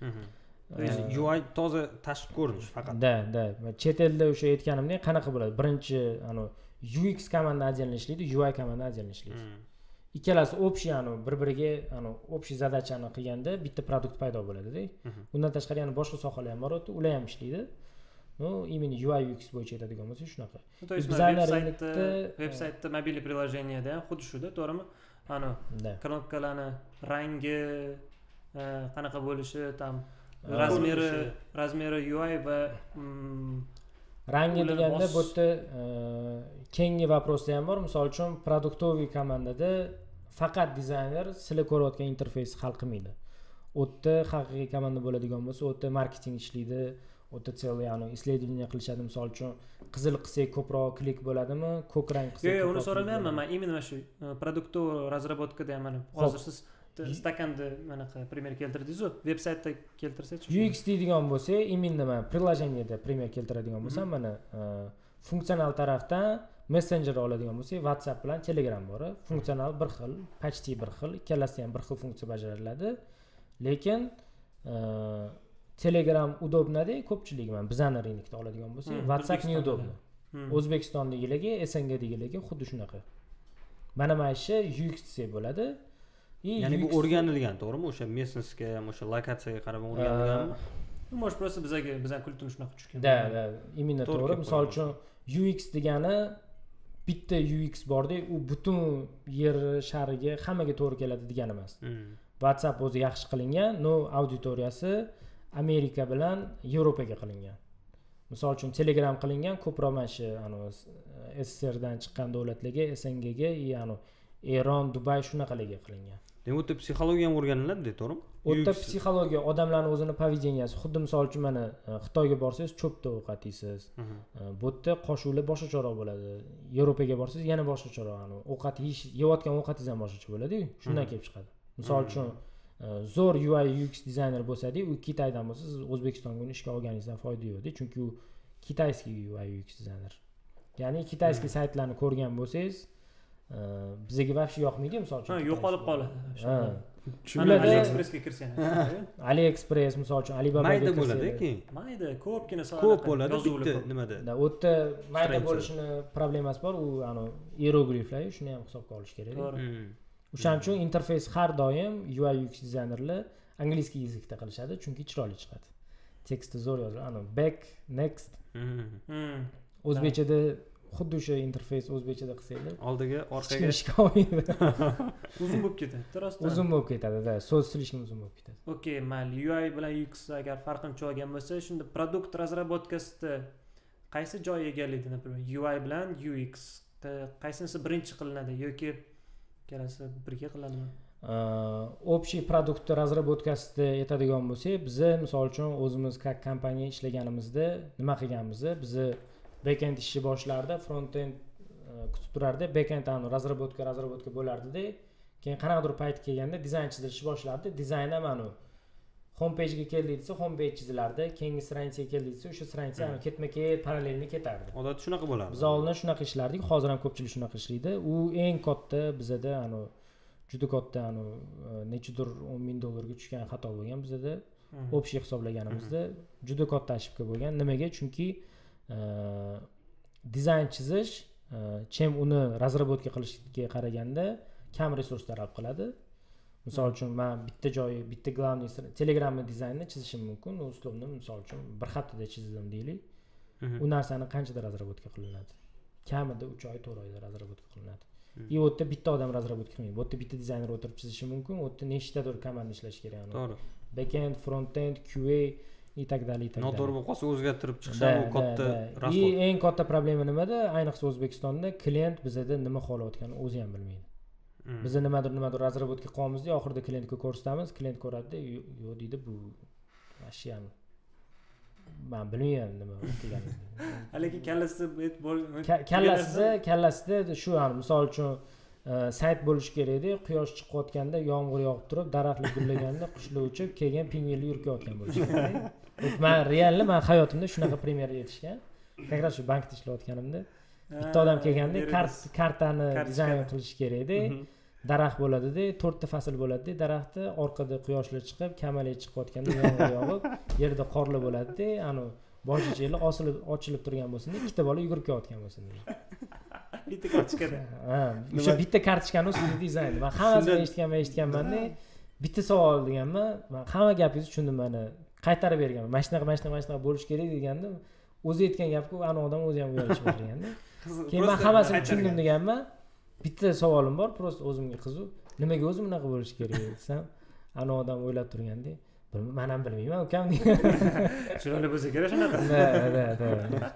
U I toza tashqi ko'rinish faqat. Da, da. Chet elda o'sha aytganimdek qanaqa bo'ladi? Birinchi ani U X komanda отдельно ishlaydi, U I komanda отдельно ishlaydi. Ikkalasi общий ani bir-biriga ani общий задачani qilganda bitta produkt paydo bo'ladi-da. Undan tashqari yana boshqa sohalar ham bor, ular ham ishlaydi. Ну, именно U I U X bo'yicha aytadigan bo'lsak shunaqa. То есть veb-saytda, veb-saytda mobil приложениеda ham xuddi shuda, to'g'rimi? Ani knopkalarni rangi, qanaqa bo'lishi, tam razmeri, razmeri U I va rangi deganda bu yerda keyingi vопросda ham bor. Misol uchun produktoviy komandada faqat dizayner sizlar ko'rayotgan interfeysni hal qilmaydi. U yerda haqiqiy komanda bo'ladigan bo'lsa, u yerda marketing ishlaydi, u yerda целый ya'ni исследование qilishadi. Misol uchun qizil qilsak ko'proq klik bo'ladimi, ko'k rang qilsak ko'proq. Yo'q, uni so'ramayapman. Men именно shu produktoviy разработкада ham mana hozir siz stakanda mana primer keltirdingiz-ku, veb-saytda keltirsangiz. U X deydigan bo'lsa, именно mana приложениеda primer keltiradigan bo'lsam, mana funksional tarafdan messenger oladigan bo'lsak, WhatsApp bilan Telegram bor. Funksional bir xil, почти bir xil, ikkalasi ham bir xil funksiya bajariladi. Lekin Telegram udobnada ko'pchilik mana bizani rynokda oladigan bo'lsak, WhatsApp не удобно. O'zbekistondagilarga, S N Gdagilarga xuddi shunaqa. Mana mana shu U X desak bo'ladi. Ya'ni bu o'rganilgan, to'g'rimi? O'sha messengerga ham, o'sha lokatsiyaga qarab o'rganilganmi? Может, просто bizaga bizning kultimiz shunaqa tushgan. Da, da, именно to'g'ri. Misol uchun U X degani bitta U X borda, u butun yer shariga hammaga to'g'ri keladi degani emas. WhatsApp o'zi yaxshi qilingan, no auditoriyasi Amerika bilan Yevropaga qilingan. Misol uchun Telegram qilingan ko'proq mana shu ani S S R dan chiqqan davlatlarga, S N Gga, ya'ni Eron, Dubay shunaqalarga qilingan. Demak, o'tda psixologiya ham o'rganiladi, to'g'rimi? O'tda psixologiya, odamlarning o'zini povideniyasi, xuddi misol uchun mana Xitoyga borsangiz, cho'pda ovqat yeysiz. Bu yerda qo'shuvlar boshqacharoq bo'ladi. Yevropaga borsangiz, yana boshqacharoq, ani ovqat yeyish, yeyotgan ovqatingiz ham boshqacha bo'ladi-ku. Shundan kelib chiqadi. Misol uchun zo'r U I U X dizayner bo'lsa-da, u Xitoydan bo'lsa, siz O'zbekistonga uni ishga olganingizdan foyda yo'q-da, chunki u kitayskiy U I U X dizayner. Ya'ni kitayskiy saytlarni ko'rgan bo'lsangiz, bizga вообще yoqmaydi, misol uchun. Ha, yo'qolib qoladi. Ha. Shularda AliExpressga kirsangiz. AliExpress misol uchun Alibabaga mayda bo'ladi-ki. Mayda, ko'pgina sonda ko'p bo'ladi, bitta nimada. Da, u yerda mayda bo'lishini problemasi bor, u ani hierogliflar, shuni ham hisobga olish kerak. To'g'ri. O'shaning uchun interfeys har doim U I U X dizaynerlar angliskiy yozikda qilishadi, chunki chiroyli chiqadi. Tekstni zo'r yoziladi. Ani back, next. O'zbekchada xuddi o'sha interfeys o'zbekchada qilsanglar, oldiga, orqaga ishga olmaydi. Uzun bo'lib ketadi, rostdan. Uzun bo'lib ketadi, da, so'z silishim uzun bo'lib ketadi. Okay, mayli, U I bilan U X agar farqini tushungan bo'lsa, shunda produkt razrabotkasida qaysi joy egallaydi, например, U I bilan U X qaysinisi birinchi qilinadi yoki ikkalasi birga qilinadimi? Общий produkt razrabotkasida aytadigan bo'lsak, biz misol uchun o'zimiz как kompaniya ishlaganimizda nima qilganmiz? Biz backend ishni boshlardi, frontend kutib turardi, backend ani razrabotka razrabotka bo'lardi-da. Keyin qanaqadir payt kelganda dizayn chizilishni boshlardi. Dizayn ham ani home page ga keldi desa, home page chizilardi. Keyingi stranitsaga keldi desa, o'sha stranitsa ani ketma-ket parallelni ketardi. Odatda shunaqa bo'ladi. Biz oldin shunaqa ishlardik, hozir ham ko'pchilik shunaqa ishlaydi. U eng katta bizada ani juda katta anu nechidir o'n ming dollarga tushgan xato bo'lgan bizda общий hisoblaganimizda juda katta ошибка bo'lgan. Nimaga? Chunki dizayn chizish chem uni razработка qilishga qaraganda kam resurs talab qiladi. Misol uchun men bitta joyi, bitta главный Telegramni dizaynini chizishim mumkin. U uslubni misol uchun bir haftada chizdim deylik. U narsani qanchada razработка qilinadi? Kamida uch oy, to'rt oyda razработка qilinadi. И u yerda bitta odam razработка qilmaydi. Bu yerda bitta dizayner o'tirib chizishi mumkin. U yerda nechtadir komanda ishlash kerak. To'g'ri. Backend, frontend, Q A и так далее, и так далее. Noto'g'ri bo'lib qolsa o'zgartirib chiqishadi, u katta rasxod. И eng katta problema nimada? Ayniqsa O'zbekistonda klient bizda nima xohlayotganini o'zi ham bilmaydi. Biz nimadir nimadir razработка qilamizda, oxirida klientga ko'rsatamiz, klient ko'radi-da, yo'q deydi, bu ashyo men bilmayman nima qilganini. Lekin kallasida kallasida kallasida shu ham misol uchun sayt bo'lishi kerak edi, quyosh chiqayotganda, yomg'ir yog'ib turib, daraxtlar gullaganda, qushlar uchib, kelgan pingvinlar yurayotgan bo'lishi kerak. Men realni men hayotimda shunaqa premyer yetishgan. Как раз shu bankda ishlayotganimda bitta odam kelganda kartani dizayn qilish kerak edi. Daraxt bo'ladi-da, to'rtta fasl bo'ladi-da, daraxtda orqada quyoshlar chiqib, kamalak chiqayotganda yomg'ir yog'ib, yerda qorlar bo'ladi-da, anu boshchilar osilib ochilib turgan bo'lsin-da, ikkita bola yugurib kelayotgan bo'lsin-da. Bitta kartochka. Ha, o'sha bitta kartochkani ustida dizayn. Men hammasini eshitganman, eshitganman-da. Bitta savol deganman, men hamma gapingizni tushundim mana. Qaytarib berganman. Mana shunaqa, mana shunaqa, mana shunaqa bo'lish kerak degandim. O'zi aytgan gapku, ana odam o'zi ham uyalishib boshlaganda. Keyin men hammasini tushundim deganman. Bitta savolim bor, prosta o'zimga qiziq. Nimaga o'zi bunaqa bo'lishi kerak desam, ana odam o'ylab turganda, men ham bilmayman, ukam degan. Shunday bo'lsa kerak shunaqa. Ha, ha, ha.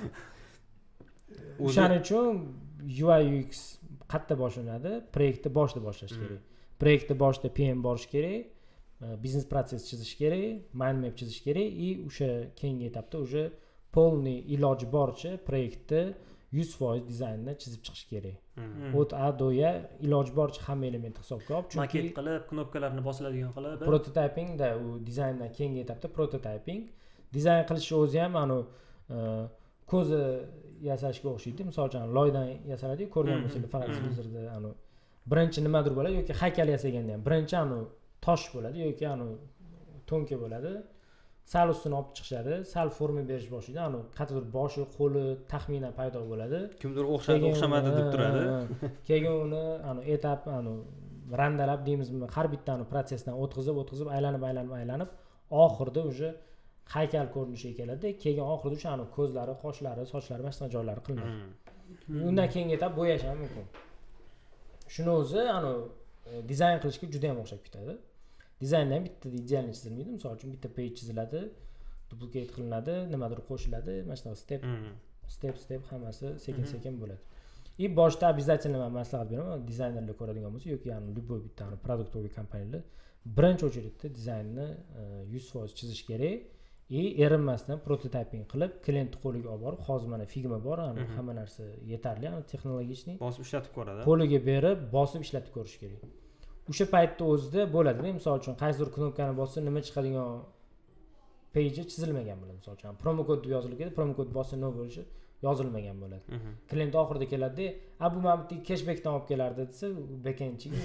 O'shaning uchun U I U X qayerda boshlanadi? Proyektni boshida boshlash kerak. Proyektni boshida P M borish kerak, biznes protsess chizish kerak, mind map chizish kerak и o'sha keyingi etapda уже полный iloji boricha proyektni yuz foiz dizaynni chizib chiqish kerak. Od A do Ya iloji boricha hamma elementni hisobga olib, chunki maket qilib, knopkalarni bosiladigan qilib, prototyping da u dizayndan keyingi etapda prototyping. Dizayn qilish o'zi ham anu ko'zi yasashga o'xshaydi. Misol uchun loydan yasaladi-ku, ko'rgan bo'lsangiz faqat televizorda anu birinchi nimadir bo'ladi yoki haykal yasaganda ham birinchi anu tosh bo'ladi yoki anu to'nka bo'ladi. Sal ustini olib chiqishadi, sal forma berish boshlaydi. Anu qattiq boshi, qo'li taxminan paydo bo'ladi. Kimdir o'xshadi, o'xshamadi deb turadi. Keyin uni anu etap anu randalab deymizmi, har bittani protsessdan o'tkazib, o'tkazib, aylanib, aylanib, aylanib, oxirida уже haykal ko'rinishiga keladi. Keyin oxirida o'sha anu ko'zlari, qoshlari, sochlari, mana shunday joylari qilinadi. Undan keyingi etap bo'yash ham mumkin. Shuni o'zi anu dizayn qilishga juda ham o'xshab ketadi. Dizaynda ham bitta idealni chizilmaydi. Misol uchun bitta page chiziladi, duplicate qilinadi, nimadir qo'shiladi, mana shunday step step step hammasi sekin-sekin bo'ladi. И boshda обязательно men maslahat beraman, dizaynerlar ko'radigan bo'lsa yoki yani любой bitta produktовый kompaniyalar birinchi очередda dizaynni yuz foiz chizish kerak. И erinmasdan prototyping qilib, klientni qo'liga olib borib, hozir mana Figma bor, hamma narsa yetarli, texnologik, bosib ishlatib ko'radi. Qo'liga berib, bosib ishlatib ko'rish kerak. O'sha paytda o'zida bo'ladi. Misol uchun qaysidir knopkani bossa nima chiqadigan page chizilmagan bo'ladi. Misol uchun promo kod deb yozilgan edi, promo kod bossa nima bo'lishi yozilmagan bo'ladi. Klient oxirida keladi-da, "A bu men bitta cashbackdan olib kelardi" desa, backendchiga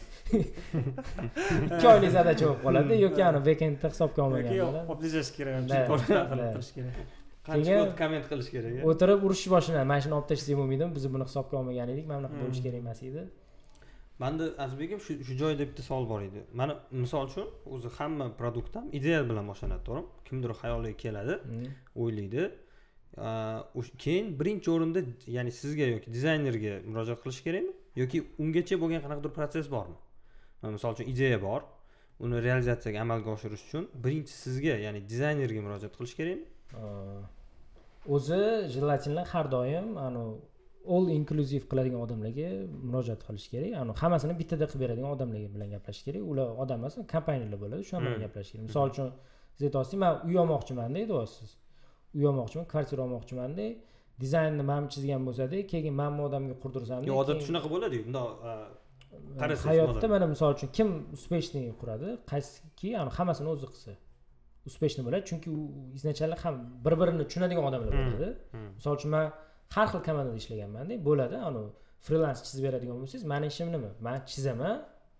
ikki oylik zadacha bo'lib qoladi yoki ana backendda hisobga olmagan bo'ladi. Oblijash kerak, boshqa qilib turish kerak. Qancha kod komment qilish kerak. O'tirib urishni boshlanadi. Mana shuni olib tashlasak bo'lmaydimi? Biz buni hisobga olmagan edik, mana bunaqa bo'lish kerak emas edi. Menda Azizbek shu shu joyda bitta savol bor edi. Mana misol uchun o'zi hamma produkt ham ideya bilan boshlanadi, to'g'rimi? Kimdir xayoliga keladi, o'ylaydi. Keyin birinchi o'rinda, ya'ni sizga yoki dizaynerga murojaat qilish kerakmi yoki ungacha bo'lgan qanaqadir protsess bormi? Misol uchun ideya bor, uni realizatsiyaga amalga oshirish uchun birinchi sizga, ya'ni dizaynerga murojaat qilish kerakmi? O'zi желательно har doim anu all inclusive qiladigan odamlarga murojaat qilish kerak. Ani hammasini bittada qilib beradigan odamlar bilan gaplashish kerak. Ular odam emas, kompaniyalar bo'ladi, shular bilan gaplashish kerak. Misol uchun siz aytasiz, men uy olmoqchiman deysiz. Uy olmoqchiman, kvartira olmoqchiman deb, dizaynni men chizgan bo'lsa-da, keyin men bu odamga qurdirsam, yo'q, odatda shunaqa bo'ladi-yu. Bundoq qarasangiz, hayotda mana misol uchun kim успешный quradi, qaysiki, ani hammasini o'zi qilsa успешный bo'ladi, chunki u izначально ham bir-birini tushunadigan odamlar bo'ladi. Misol uchun men har xil komandada ishlaganman deb bo'ladi. Ani freelance chizib beradigan bo'lsangiz, meni ishim nima? Men chizaman,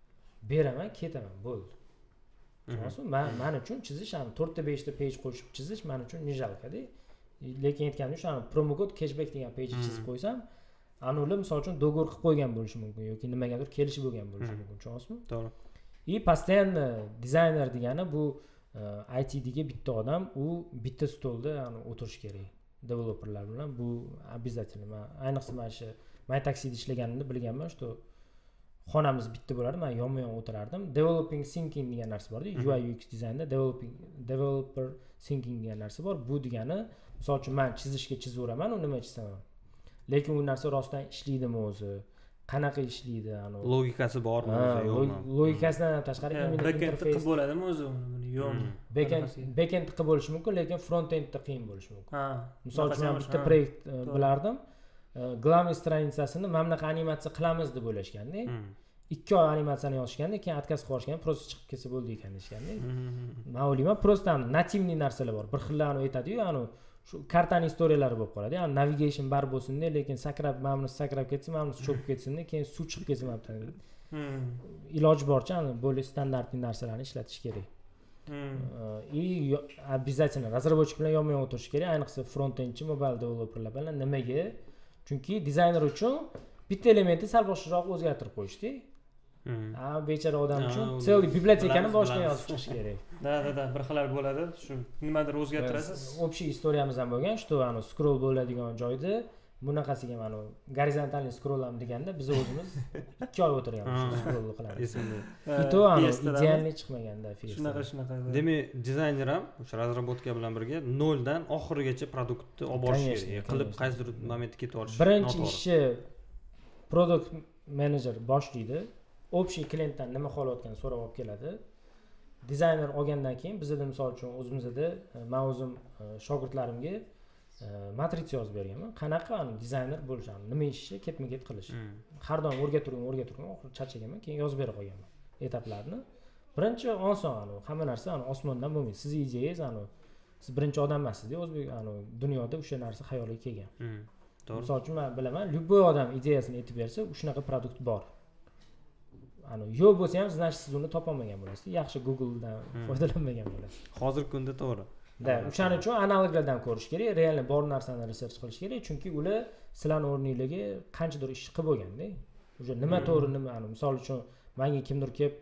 beraman ketaman bo'ldi. Tushunyapsizmi? Men men uchun chizish ham to'rtta beshta page qo'shib chizish men uchun nijalkada. Lekin aytganim shu promo kod cashback degan page chizib qo'ysam, anuli misol uchun do'g'or qilib qo'ygan bo'lishi mumkin yoki nimagadir kelishib bo'lgan bo'lishi mumkin. Tushunyapsizmi? To'g'ri. И постоянно dizayner degani bu I T dagi bitta odam, u bitta stolda yani o'tirish kerak. Developerlar bilan bu обязательно. Men ayniqsa mana shu MyTaxi'da ishlaganimda bilganman, что xonamiz bitta bo'lardi, men yonma-yon o'tirardim. Developing thinking degan narsa bor-da, U I U X dizaynda developing developer thinking degan narsa bor. Bu degani, misol uchun men chizishga chizaveraman, u nima chizaman. Lekin u narsa rostdan ishlaydimi o'zi? Qanaqa ishlaydi, ani logikasi bormi o'zi yo'qmi? Logikasidan tashqari backend qilib bo'ladimi o'zi uni? Yo'qmi? Backend backend qilib bo'lishi mumkin, lekin frontendda qiyin bo'lishi mumkin. Ha. Misol uchun men bitta proyekt bilardim. Главный straницasini mana bunaqa animatsiya qilamiz deb o'ylashganda, ikki oy animatsiyani yozishganda, keyin отказ qilib yuborishgan, просто chiqib ketsa bo'ldi ekan deyishganda. Men o'ylayman, просто nativniy narsalar bor. Bir xillarni aytadi-yu, ani shu kartaning istoriyalari bo'lib qoladi. Ya'ni navigation bar bo'lsin-da, lekin sakrab, mamnus sakrab ketsa, mamnus cho'kib ketsin-da, keyin suv chiqib ketsa mabda. Iloji boricha ani bo'lib standartli narsalarni ishlatish kerak. И обязательно разработчик bilan yonma-yon o'tirish kerak, ayniqsa front-endchi mobile developerlar bilan. Nimaga? Chunki dizayner uchun bitta elementni sal boshqaroq o'zgartirib qo'yishdi. Ha, bechara odam uchun целый bibliotekani boshdan yozib chiqish kerak. Da, da, da, bir xillar bo'ladi. Shu nimadir o'zgartirasiz. Общий istoriyamiz ham bo'lgan, что ani scroll bo'ladigan joyda bunaqasiga mana gorizontalniy scrolllam deganda biz o'zimiz ikki oy o'tirganmiz shu scroll qilamiz. Esimda. И то ani idealniy chiqmaganda first. Shunaqa shunaqa. Demak, dizayner ham o'sha razработка bilan birga noldan oxirigacha produktni olib borish kerak. Qilib qaysidir momentda ketib olish. Birinchi ishi product manager boshlaydi. Общий klientdan nima xohlayotganini so'rab olib keladi. Dizayner olgandan keyin bizda misol uchun o'zimizda men o'zim shogirdlarimga matritsiya yozib berganman. Qanaqa ani dizayner bo'lishni, nima ishni ketma-ket qilish. Har doim o'rgatib o'rgatib oxiri charchaganman, keyin yozib berib qo'yganman etaplarni. Birinchi oson ani hamma narsa ani osmondan bo'lmaydi. Sizning ideyangiz ani siz birinchi odam emassiz-da, o'zbek ani dunyoda o'sha narsa xayoliga kelgan. To'g'ri. Misol uchun men bilaman, любой odam ideyasini aytib bersa, shunaqa produkt bor. Ani yo'q bo'lsa ham значит siz uni topolmagan bo'lasiz. Yaxshi Googledan foydalanmagan bo'lasiz. Hozirgi kunda to'g'ri. Da, o'shaning uchun analoglardan ko'rish kerak, real bor narsani research qilish kerak, chunki ular sizlarning o'rningizga qanchadir ish qilib bo'lganda. O'sha nima to'g'ri, nima ani misol uchun menga kimdir kelib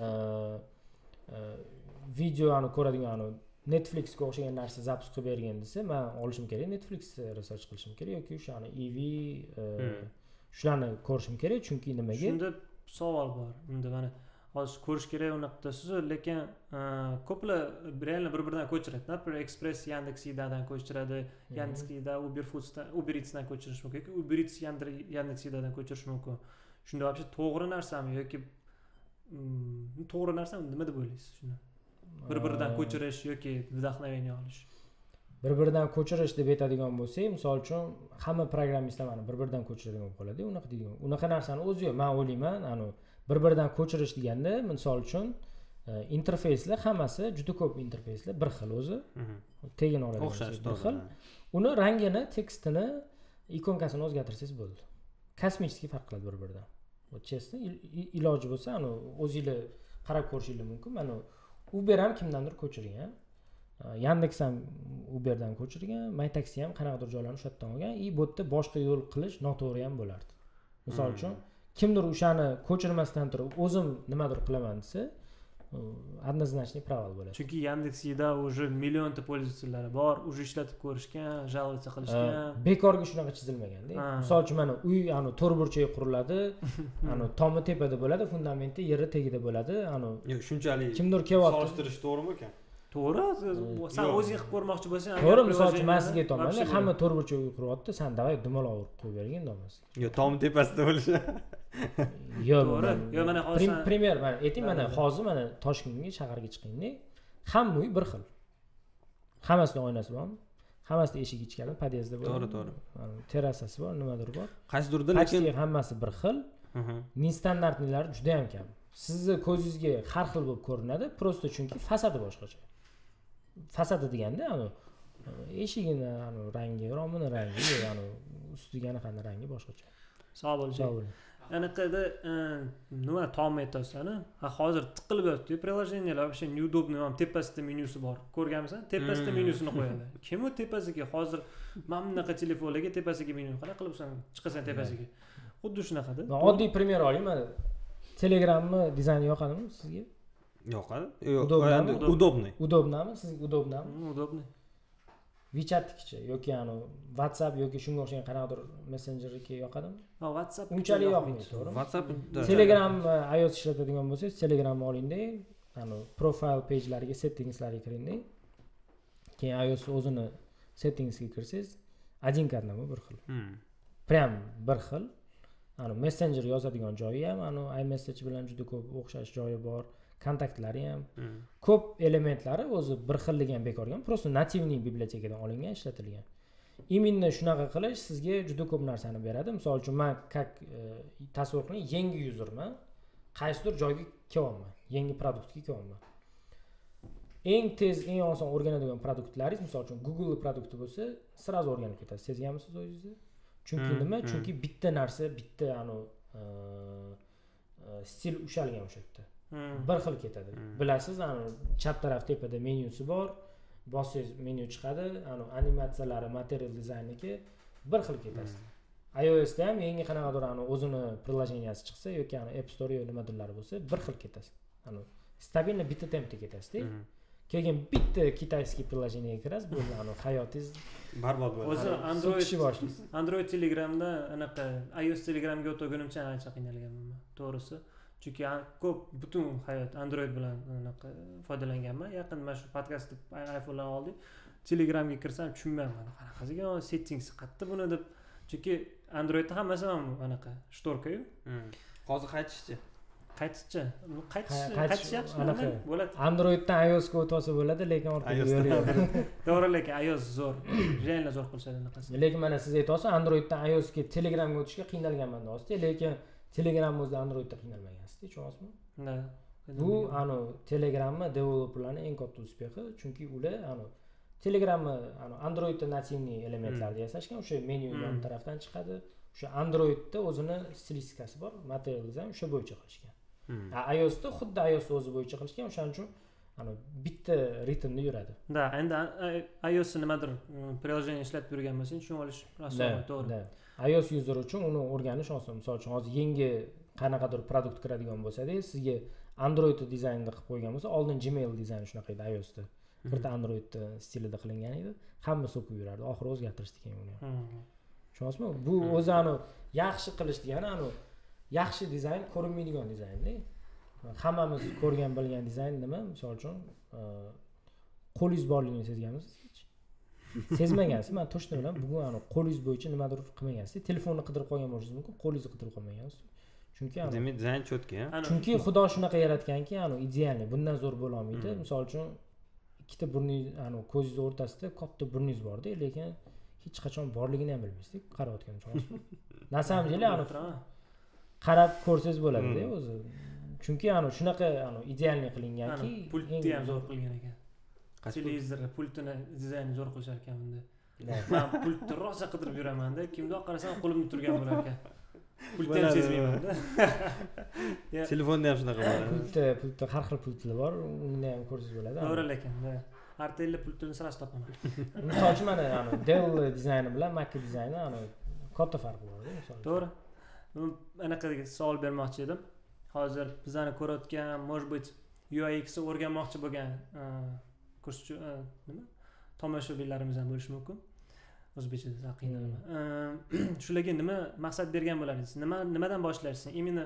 videoni ko'radigan ani Netflixga o'xshagan narsa zapus qilib bergan desa, men olishim kerak, Netflix research qilishim kerak yoki o'shani E V shularni ko'rishim kerak, chunki nimaga? Shunda savol bor. Unda mana hozir ko'rish kerak unaqdasiz, lekin ko'plar real bir-biridan ko'chiradi. Например, Express Yandex.Idadan ko'chiradi, Yandex.Ida Uber Foodsdan, Uber Eatsdan ko'chirish mumkin yoki Uber Eats Yandex.Idadan ko'chirish mumkin. Shunda вообще to'g'ri narsami yoki to'g'ri narsami, nima deb o'ylaysiz shuni? Bir-biridan ko'chirish yoki vdохновение olish. Bir-biridan ko'chirish deb aytadigan bo'lsak, misol uchun hamma programmistlar mana bir-biridan ko'chiradigan bo'ladi, unaqa deydigan. Unaqa narsani o'zi yo'q. Men o'ylayman, ani bir-biridan ko'chirish deganda, misol uchun interfeyslar hammasi juda ko'p interfeyslar bir xil o'zi. Tegin oladi. O'xshash bir xil. Uni rangini, tekstini, ikonkasini o'zgartirsangiz bo'ldi. Kosmический farq qiladi bir-biridan. Bu chestni iloji bo'lsa, ani o'zingizlar qarab ko'rishingiz mumkin. Mana Uber ham kimdandir ko'chirgan. Yandex ham Uberdan ko'chirgan, MyTaxi ham qanaqadir joylarni o'sha yerdan olgan, и bu yerda boshqa yo'l qilish noto'g'ri ham bo'lardi. Misol uchun, kimdir o'shani ko'chirmasdan turib, o'zim nimadir qilaman desa, однозначно провал bo'ladi. Chunki Yandex.Ida уже millionta pользовательlari bor, уже ishlatib ko'rishgan, жаловаться qilishgan. Bekorga shunaqa chizilmaganda. Misol uchun mana uy ani to'rt burchak quriladi, ani tomi tepada bo'ladi, fundamenti yeri tagida bo'ladi, ani shunchalik kimdir kelyapti. Solishtirish to'g'rimi ekan? To'g'ri, sen o'zing qilib ko'rmoqchi bo'lsang, to'g'ri, misol uchun men sizga aytaman, hamma to'rt burchak uy quryapti, sen davay dumaloq urib qo'yib bergin domasiz. Yo, tom tepasida bo'lishi. Yo'q, to'g'ri. Yo, mana hozir primer, mana ayting, mana hozir mana Toshkentga shaharga chiqingda, hamma uy bir xil. Hammasida oynasi bormi? Hammasida eshigi ichkari, podyezdda bor. To'g'ri, to'g'ri. Terrasasi bor, nimadir bor. Qaysidirda lekin hammasi bir xil. Nestandартniylari juda ham kam. Sizni ko'zingizga har xil bo'lib ko'rinadi, просто chunki fasadi boshqacha. Fasadi deganda, ani eshigini, ani rangi, romini rangi, ani ustiga qanday rangi boshqacha. sog' bo'ling. Sog' bo'ling. Anaqada nima taom aytasizlar? Ha hozir tiqilib yotdi приложениялар вообще неудобный, ham tepasida menyusi bor. Ko'rganmisan? Tepasida menyusini qo'yadi. Kim u tepasiga hozir mana bunaqa telefonlarga tepasiga menyu qanaqa qilibsan chiqasan tepasiga. Xuddi shunaqada. Men oddiy primer olayman. Telegramni dizayni yoqadimi sizga? Yoqadi. Удобный. Удобный. Удобныйmi? Sizga удобныйmi? Удобный. WeChat'kicha yoki ano WhatsApp yoki shunga o'xshagan qanaqadir messenjerga yoqadimi? Ha, WhatsApp unchalik yoqmaydi, to'g'rimi? WhatsApp Telegram iOS ishlatadigan bo'lsangiz, Telegramni olingda, ano profile page'lariga, settingslarga kiringda. Keyin iOS o'zini settingsga kirsangiz, один к одному bir xil. Prям bir xil. Ano messenger yozadigan joyi ham, ano iMessage bilan juda ko'p o'xshash joyi bor. Kontaktlari ham ko'p elementlari o'zi bir xilligi ham bekor ekan, просто nativniy bibliotekadan olingan, ishlatilgan. Именно shunaqa qilish sizga juda ko'p narsani beradi. Misol uchun men как tasavvur qiling, yangi userman, qaysidir joyga kelyapman, yangi produktga kelyapman. Eng tez, eng oson o'rganadigan produktlaringiz, misol uchun Google produkti bo'lsa, sразу o'rganib ketasiz. Sezganmisiz o'zingizni? Chunki nima? Chunki bitta narsa, bitta ano stil ushalgan o'sha yerda. Bir xil ketadi. Bilasiz, ano chap taraf tepada menyusi bor. Bossangiz menyu chiqadi. Ano animatsiyalari, material dizayniki bir xil ketadi. iOS da ham yangi qanaqadir ano o'zini приложенияsi chiqsa yoki ano App Store yo nimadirlar bo'lsa, bir xil ketadi. Ano stabilni bitta tempda ketasiz-da. Keyin bitta kitayskiy приложениyaga kirasiz, bo'ldi ano hayotingiz barbod bo'ladi. O'zi Android Android Telegramda anaqa iOS Telegramga o'tganimcha ancha qiynalganman, to'g'risi. Chunki ko'p butun hayot Android bilan anaqa foydalanganman. Yaqin mana shu podkastni iPhone'dan oldik. Telegramga kirsam tushunmayman. Qanaqasiga settings qayerda buni deb. Chunki Androidda hammasi ham anaqa shtorka-yu. Hozir qaytishchi. Qaytishchi. Qaytish qaytish yaxshi bo'ladi. Androiddan iOSga o'tsa bo'ladi, lekin orqaga yo'l yo'q. To'g'ri, lekin iOS zo'r. Reально zo'r qilishadi anaqasi. Lekin mana siz aytasiz, Androiddan iOSga Telegramga o'tishga qiynalganman deyapsiz, lekin Telegram o'zida Androidda qiynalmagansiz, tushunasizmi? Ha. Bu ano Telegramni developerlarning eng katta uspexi, chunki ular ano Telegramni ano Androidda nativniy elementlarni yasashgan, o'sha menyu yon tarafdan chiqadi. O'sha Androidda o'zini stilistikasi bor, material dizayn o'sha bo'yicha qilishgan. Ha, iOSda xuddi iOS o'zi bo'yicha qilishgan, o'shaning uchun ano bitta ritmda yuradi. Da, endi iOS nimadir приложение ishlatib yurgan bo'lsang, tushunib olish oson, to'g'ri. iOS user uchun uni o'rganish oson. Misol uchun hozir yangi qanaqadir produkt kiradigan bo'lsa-da, sizga Android dizaynda qilib qo'ygan bo'lsa, oldin Gmail dizayni shunaqa edi iOSda. Birta Android stilida qilingan edi. Hammasi o'qib yurardi. Oxiri o'zgartirishdi keyin uni. Tushunasizmi? Bu o'zi ano yaxshi qilish degani ano yaxshi dizayn ko'rinmaydigan dizaynda. Hammamiz ko'rgan bilgan dizayn nima? Misol uchun qo'lingiz borligini sezganmisiz? Sezmagansiz. Men точно bilan bugun ano qo'lingiz bo'yicha nimadir qilmagansiz. Telefonni qidirib qolgan bo'lishingiz mumkin, qo'lingizni qidirib qolmagansiz. Chunki ano demak dizayn cho'tki, ha? Chunki Xudo shunaqa yaratganki, ano idealni, bundan zo'r bo'la olmaydi. Misol uchun ikkita burningiz, ano ko'zingiz o'rtasida katta burningiz bor-da, lekin hech qachon borligini ham bilmaysiz, qarayotgan uchun. Na samom деле ano qarab ko'rsangiz bo'ladi-da o'zi. Chunki ano shunaqa ano idealni qilinganki, pultni ham zo'r qilgan ekan. Televizor pultini dizayni zo'r qilishar ekan bunda. Men pultni rosa qidirib yuraman-da, kimdoq qarasam qo'limda turgan bo'lar ekan. Pultni ham sezmayman-da. Telefonda ham shunaqa bo'ladi. Pultda, pultda har xil pultlar bor, uni ham ko'rsangiz bo'ladi. To'g'ri, lekin Artel'li pultini sirasi topaman. Misol uchun mana ano Dell dizayni bilan Mac dizayni ano katta farqi bor-da, misol uchun. To'g'ri. Men anaqa savol bermoqchi edim. Hozir bizlarni ko'rayotgan, может быть, U I X o'rganmoqchi bo'lgan kurschi nima? Tomoshabinlarimiz ham bo'lishi mumkin. O'zbekchada qiynalaman. Shularga nima maqsad bergan bo'larsiz? Nima nimadan boshlaysiz? Именно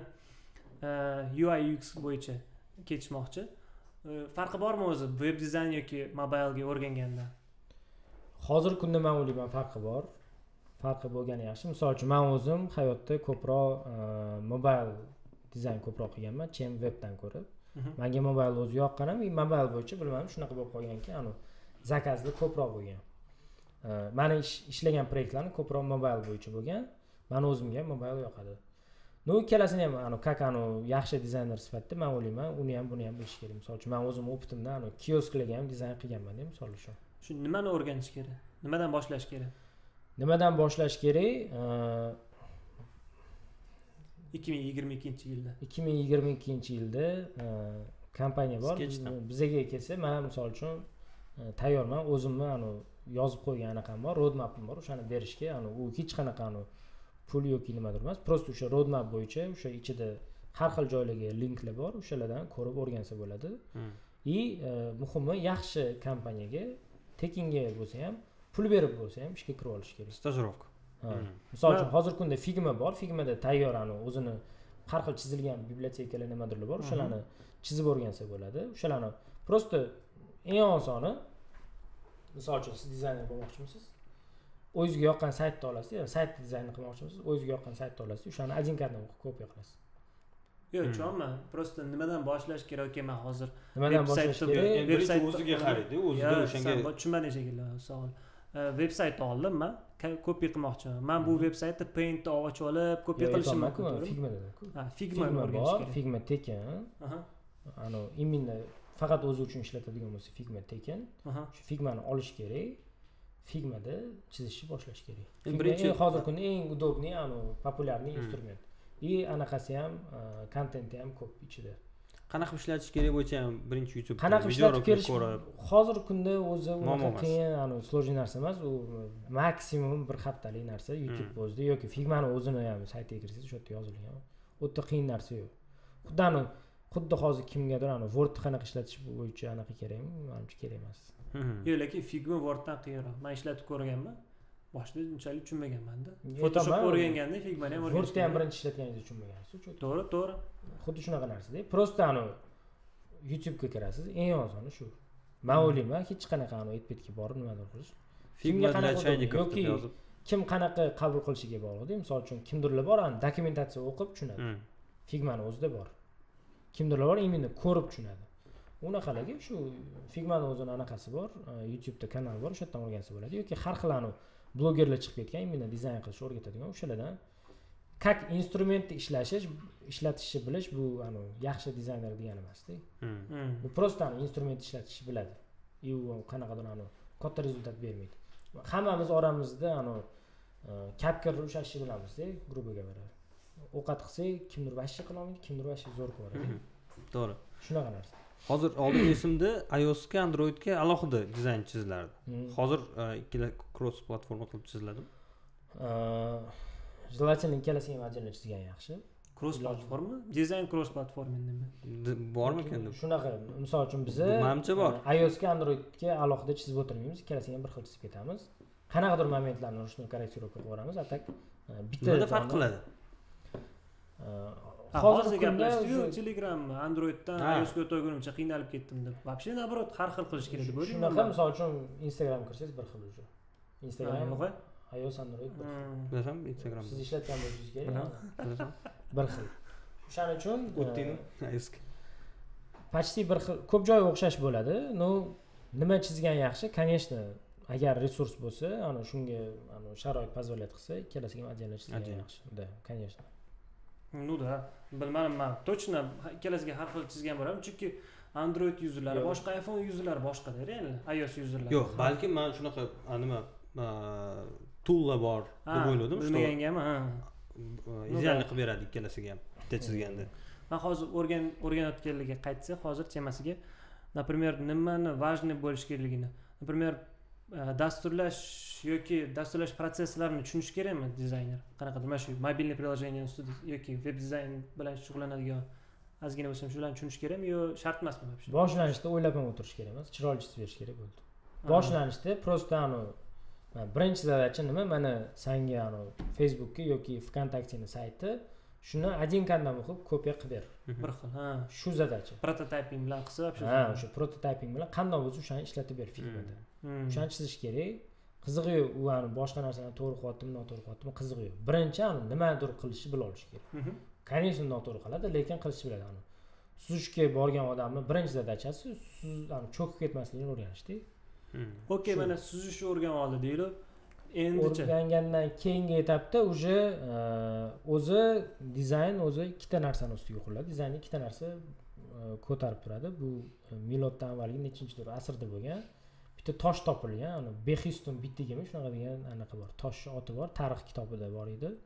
U I U X bo'yicha ketishmoqchi. Farqi bormi o'zi web dizayn yoki mobilga o'rganganda? Hozirgi kunda men o'ylayman farqi bor. Farqi bo'lgani yaxshi. Misol uchun men o'zim hayotda ko'proq mobil dizayn ko'proq qilganman, chem webdan ko'ra. Menga mobil o'zi yoqqan ham, mobil bo'yicha bilmadim, shunaqa bo'lib qolganki, ano zakazlar ko'proq bo'lgan. Meni ishlagan proyektlarni ko'proq mobil bo'yicha bo'lgan. Meni o'zimga mobil yoqadi. No ikkalasini ham ano как ano yaxshi dizayner sifatida men o'ylayman, uni ham buni ham bilish kerak. Misol uchun men o'zim o'pitimda ano kiosklarga ham dizayn qilganman, deb misol uchun. Shu nimani o'rganish kerak? Nimadan boshlash kerak? Nimadan boshlash kerak? ikki ming yigirma ikkinchi yilda ikki ming yigirma ikkinchi yilda kompaniya bor. Bizga kelsa, men misol uchun tayyorman, o'zimni ani yozib qo'ygan anaqam bor, roadmapim bor. O'shani berishga, ani u hech qanaqa ani pul yoki nimadir emas. Prosta o'sha roadmap bo'yicha o'sha ichida har xil joylarga linklar bor, o'shalardan ko'rib o'rgansa bo'ladi. И muhimi yaxshi kompaniyaga tekinga bo'lsa ham, pul berib bo'lsa ham ishga kirib olish kerak. Stajirovka. Misol uchun hozir kunda Figma bor. Figmada tayyor ani o'zini har xil chizilgan bibliotekalar nimadirlar bor. O'shalarni chizib o'rgansa bo'ladi. O'shalarni prosta eng osoni, misol uchun siz dizayner bo'lmoqchimisiz? O'zingizga yoqqan saytni olasiz, yo sayt dizaynini qilmoqchimisiz? O'zingizga yoqqan saytni olasiz, o'shani один kaddan kopiya qilasiz. Yo'q, tushunman. Prosta nimadan boshlash kerak ekan, men hozir nimadan boshlash kerak? Veb-sayt o'ziga qaraydi, o'ziga o'shanga. Tushunmadim shekilli, savol. Veb-saytni oldim men, kopiya qilmoqchiman. Men bu veb-saytni Paint'da ochib olib, kopiya qilishim mumkin. Figmada-ku. Ha, Figma bor, Figma tekin. Aha. Ano, imенно faqat o'zi uchun ishlatadigan bo'lsa Figma tekin. Shu Figmani olish kerak. Figmada chizishni boshlash kerak. Birinchi hozir kunda eng удобный, ano, populyarniy instrument. И anaqasi ham, kontenti ham ko'p ichida. Qanaqa ishlatish kerak bo'yicha ham birinchi YouTube qanaqa ishlatib kelish hozir kunda o'zi unaqa qiyin, ano, sложный narsa emas, u maksimum bir haftalik narsa YouTube o'zida yoki Figmani o'zini ham saytiga kirsangiz o'sha yerda yozilgan. U yerda qiyin narsa yo'q. Xuddi ani xuddi hozir kimgadir ani Word qanaqa ishlatish bo'yicha anaqa kerakmi? Menimcha kerak emas. Yo'q, lekin Figma Worddan qiyinroq. Men ishlatib ko'rganman. Boshida unchalik tushunmaganman-da. Photoshop o'rganganda Figmani ham o'rgandim. Wordni ham birinchi ishlatganingizni tushunmagansiz. To'g'ri, to'g'ri. Xuddi shunaqa narsa-da. Prosta ani YouTube ga kirasiz, eng osoni shu. Men o'ylayman, hech qanaqa ani aytbetga borib nimadir qilish. Figma qanaqa yoki kim qanaqa qabul qilishiga bog'liq. Misol uchun kimdirlar bor, ani dokumentatsiya o'qib tushunadi. Figmani o'zida bor. Kimdirlar bor, imенно ko'rib tushunadi. Unaqalarga shu Figmani o'zining anaqasi bor, YouTube'da kanal bor, o'sha yerdan o'rgansa bo'ladi yoki har xil ani blogerlar chiqib ketgan, imенно dizayn qilish o'rgatadigan, o'shalardan как instrumentni ishlash, ishlatishni bilish bu ani yaxshi dizayner degani emas-da. Bu prosta ani instrument ishlatishni biladi. И u qanaqadir ani katta rezultat bermaydi. Hammamiz oramizda ani kapkir ushlashni bilamiz-da, грубо говоря. Ovqat qilsak, kimdir vashshi qila olmaydi, kimdir vashshi zo'r ko'radi. To'g'ri. Shunaqa narsa. Hozir oldin esimda iOSga, Androidga alohida dizayn chizilardi. Hozir ikkala cross platforma qilib chiziladimi? Желательно ikkalasiga ham отдельно chizgan yaxshi. Cross platforma? Dizayn cross platforma nima? Bormi ekan? Shunaqa, misol uchun biz menimcha bor. iOSga, Androidga alohida chizib o'tirmaymiz, ikkalasiga ham bir xil chizib ketamiz. Qanaqadir momentlarni shuni korrektirovka qilib yuboramiz, atak bitta nima farq qiladi? Hozir gaplashdik-ku, Telegram Androiddan iOSga o'tganimcha qiynalib ketdim deb. Вообще naоборот, har xil qilish kerak deb o'ylayman. Shunaqa, misol uchun Instagram kirsangiz bir xil уже. Instagram iOS, Android bir xil. Bilasam, Instagram. Siz ishlatgan bo'lishingiz kerak. Bilasam. Bir xil. O'shaning uchun o'tdingmi iOSga? Почти bir xil, ko'p joy o'xshash bo'ladi. No, nima chizgan yaxshi? Конечно, agar resurs bo'lsa, ana shunga, ana sharoit позволяет qilsa, ikkalasiga ham отдельно chizgan yaxshi. Да, конечно. Ну да, bilmadim men. Точно ikkalasiga har xil chizgan bo'laman, chunki Android yuzlari boshqa, iPhone yuzlari boshqa-da, ya'ni iOS yuzlari. Yo'q, balki men shunaqa nima toollar bor deb o'yladim. Bilmagangami, ha. Idealni qilib beradi ikkalasiga ham bitta chizganda. Men hozir o'rgan o'rganayotganligiga qaytsak, hozir temasiga, например, nimani важный bo'lish kerakligini, например, dasturlash yoki dasturlash prosesslarini tushunish kerakmi dizayner? Qanaqadir mana shu mobilniy приложение ustida yoki web dizayn bilan shug'ullanadigan ozgina bo'lsa ham shularni tushunish kerakmi yo shart emasmi вообще? Boshlanishda o'ylab ham o'tirish kerak emas, chiroyli chizib berish kerak bo'ldi. Boshlanishda prosta ani birinchi zadacha nima? Mana senga ani Facebookga yoki VKontaktening sayti, shuni один kaddan o'qib kopiya qilib ber. Bir xil, ha. Shu zadacha. Prototyping bilan qilsa вообще. Ha, o'sha prototyping bilan qanday bo'lsa o'shani ishlatib ber Figmada. O'shani chizish kerak. Qizig'i u ani boshqa narsalarni to'g'ri qilyaptimi, noto'g'ri qilyaptimi qiziq yo'q. Birinchi ani nimadir qilishni bila olish kerak. Конечно, noto'g'ri qiladi, lekin qilishni biladi ani. Suzishga borgan odamni birinchi zadachasi siz ani cho'kib ketmasligini o'rganishdi. Okey, mana suzishni o'rganib oldi deylik. Endicha o'rgangandan keyingi etapda уже o'zi dizayn o'zi ikkita narsani ustiga quriladi. Dizaynni ikkita narsa ko'tarib turadi. Bu miloddan avvalgi nechinchidir asrda bo'lgan. Bitta tosh topilgan, uni Behistun bittigimi shunaqa degan anaqa bor. Tosh oti bor, tarix kitobida bor edi.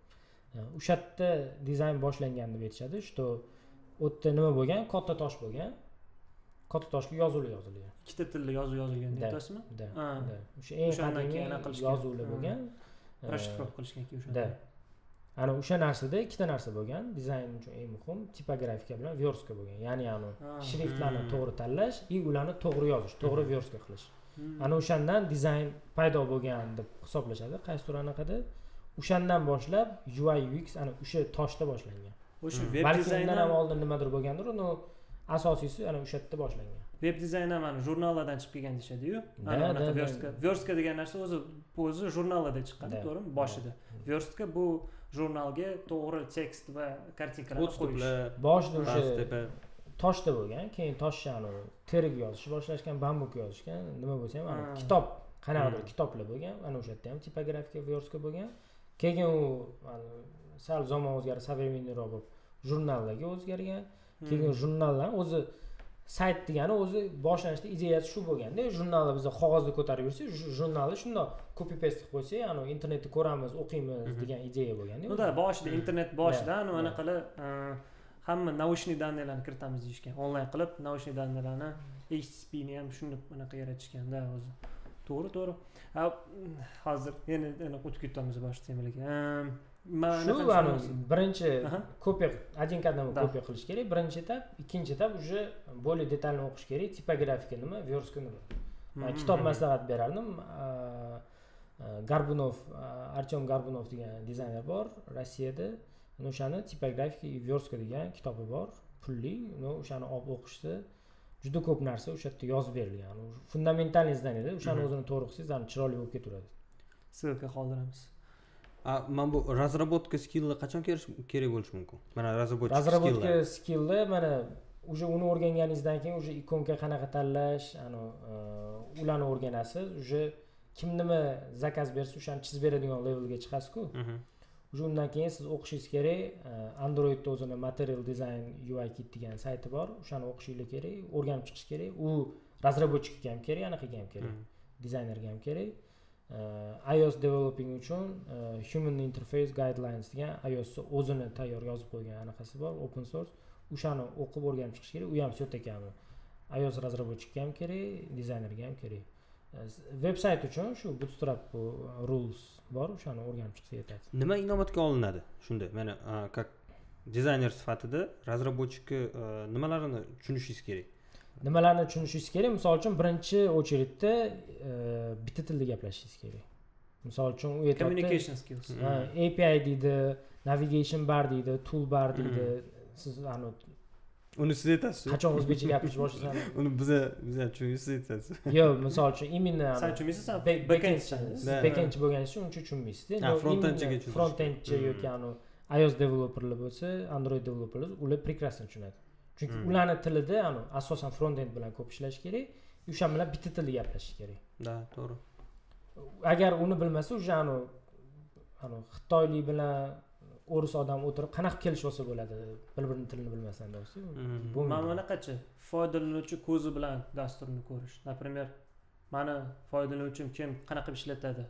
o'sha yerda dizayn boshlangan deb aytishadi что u yerda nima bo'lgan katta tosh bo'lgan katta toshga yozuvlar yozilgan ikkita tilda yozuv yozilgan deb aytasizmi o'sha eng qadimiy yozuvlar bo'lgan расшифровка qilishgan keyin o'shanda ana o'sha narsada ikkita narsa bo'lgan dizayn uchun eng muhim tipografika bilan verska bo'lgan ya'ni ani shriftlarni to'g'ri tanlash и ularni to'g'ri yozish to'g'ri verska qilish ana o'shandan dizayn paydo bo'lgan deb hisoblashadi qaysidir anaqada o'shandan boshlab U I U X ana o'sha toshda boshlangan o'sha web balki dizayn undan ham oldin nimadir bo'lgandir no asosiysi ana o'sha yerda boshlangan web dizayn ham mana jurnallardan chiqib kelgan deyishadi-yu ana bunaqa verska verska degan narsa o'zi o'zi jurnallarda chiqqan to'g'rimi boshida verska bu jurnalga to'g'ri tekst va kartinkalarni qo'yish boshida o'sha toshda bo'lgan keyin toshni anavi teriga yozishni boshlashgan bambuk yozishgan nima bo'lsa ham ana kitob qanaqadir kitoblar bo'lgan ana o'sha yerda ham tipografika verska bo'lgan keyin u sal zamon o'zgarib современныйroq bo'lib jurnallarga o'zgargan keyin jurnallar o'zi sayt degani o'zi boshlanishda ideyasi shu bo'lganda jurnalni biz qog'ozda ko'tarib yursak jurnalni shundoq copy paste qilib qo'ysak anavi internetda ko'ramiz o'qiymiz degan ideya bo'lganda ну да boshida internet boshida anavi qilib hamma научный данныйlarni kiritamiz deyishgan onlayn qilib научный данныйlarni H T T P ni ham shuni bunaqa yaratishganda o'zi to'g'ri to'g'ri hozir yana o'tib ketamiz boshqa temalarga shu birinchi kopiya один к одному kopiya qilish kerak birinchi etap ikkinchi etap уже более детально o'qish kerak tipografika nima verska nima man kitob maslahat berardim Garbunov Artyom Garbunov degan dizayner bor Rossiyada o'shani tipografika и verska degan kitobi bor pulli o'shani olib o'qishsa juda ko'p narsa o'sha yerda yozib berilgan fundamentalniy zdaniyada o'shani o'zini to'g'ri qilsangiz chiroyli bo'lib ketaveradi ссылка qoldiramiz mana bu разработка skill'i qachon kerak bo'lishi mumkin mana разработка разработка skill'i mana уже uni o'rganganingizdan keyin уже ikonka qanaqa tanlash ana ularni o'rganasiz уже kim nima zakaz bersa o'shani chizib beradigan levelga chiqasiz-ku уже undan keyin siz o'qishingiz kerak Androidda o'zini Material Design U I Kit degan sayti bor o'shani o'qishingiz kerak o'rganib chiqish kerak u разработчикка ham kerak anaqaga ham kerak dizaynerga ham kerak iOS developing uchun Human Interface Guidelines degan iOSni o'zini tayyor yozib qo'ygan anaqasi bor open source o'shani o'qib o'rganib chiqish kerak u ham все таки iOS разработчикка ham kerak dizaynerga ham kerak veb sayt uchun shu Bootstrap rules bor o'shani o'rganib chiqsa yetadi nima inobatga olinadi shunda mana как dizayner sifatida разработчикка nimalarni tushunishimiz kerak nimalarni tushunishingiz kerak misol uchun birinchi очередьda bitta tilda gaplashishingiz kerak misol uchun u yerda communication skills A P I deydi navigation bar deydi tool bar deydi siz anu uni siz aytasiz qachon o'zbekcha gapirishni boshlasangiz uni biza biza tushunmaymiz siz aytasiz yo'q misol uchun именно san tushunmaysiz san backendchi backendchi bo'lganingiz uchun uncha tushunmaysiz frontendchiga frontendchi yoki anu iOS developerlar bo'lsa Android developerlar ular прекрасно tushunadi chunki ularni tilida anu asosan frontend bilan ko'p ishlash kerak o'sha bilan bitta tilda gaplashish kerak da to'g'ri agar uni bilmasa уже anu anu xitoylik bilan o'ris odam o'tirib qanaqa kelishib olsa bo'ladi bir birini tilini bilmasdan bo'lsa mana bunaqachi foydalanuvchi ko'zi bilan dasturni ko'rish например mani foydalanuvchim kim qanaqa ishlatadi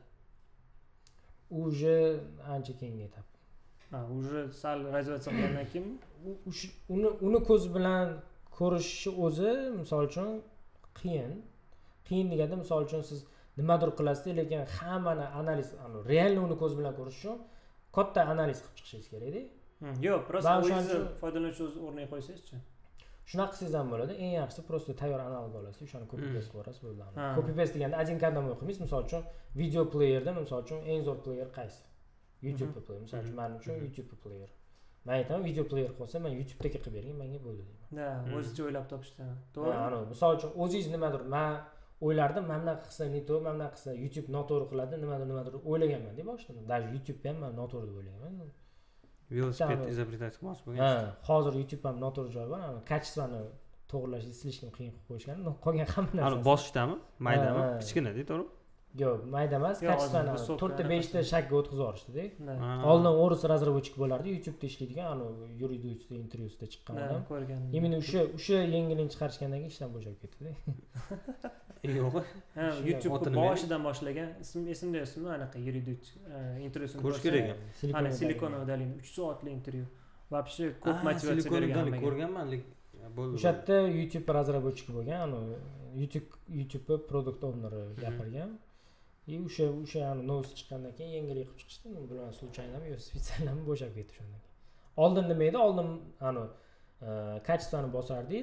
уже ancha keyingi etap ha уже sal развиваться qilgandan keyin uni uni ko'z bilan ko'rishni o'zi misol uchun qiyin qiyin deganda misol uchun siz nimadir qilasiz lekin hammani analiz realniy uni ko'z bilan ko'rish uchun katta analiz qilib chiqishingiz kerakda yo'q просто o'zingizni foydalanuvchi o'rniga qo'ysangizchi shunaqa qilsangiz ham bo'ladi eng yaxshisi просто tayyor analog olasiz o'shani copy paste qilaverasiz bo'ldi copy paste deganda один к одному qilmaysiz misol uchun video playerda misol uchun eng zo'r player qaysi YouTube player misol uchun men uchun YouTube player men aytaman video player qilsa men YouTube'dagi qilib bering menga bo'ldi deyman ha o'zicha o'ylab topishdan to'g'ri misol uchun o'zingiz nimadir men o'ylardim mana bunaqa qilsa не то mana bunaqa qilsa YouTube noto'g'ri qiladi nimadir nimadir o'ylaganman deb boshida даже YouTube ham men noto'g'ri deb o'ylaganman velosiped изобретать qilmoqchi bo'lgan ha hozir YouTube ham noto'g'ri joyi bor kачествоni to'g'irlashni слишком qiyin qilib qo'yishgan qolgan hamma narsa bosqichdami maydami kichkinada to'g'ri yo'q mayda emas kачествоni to'rtta beshta shakka o'tkazib yuborishdida oldin o'ris разработчик bo'lardi YouTube'da ishlaydigan anavi yuriduyda intervyusida chiqqan odam ko'rganman именно o'sha o'sha yengilini chiqarishgandan keyin ishdan bo'shab ketdida yo'q Ha, YouTube boshidan boshlagan. Ism esimda ismi anaqa yuridik intervyusini ko'rish kerak. Ana Silikon Valley uch soatli intervyu. Вообще ko'p motivatsiya Silikon bergan. Valley ko'rganman, lekin bo'ldi. O'sha yerda YouTube razработчик bo'lgan, anu YouTube YouTube product owner gapirgan. И o'sha o'sha anu novost chiqqandan keyin yangilik qilib chiqishdi. Men bilmadim, случайно yo специально bo'shab ketdi shundan keyin. Oldin nima edi? Oldin anu kачествоni bosardingiz.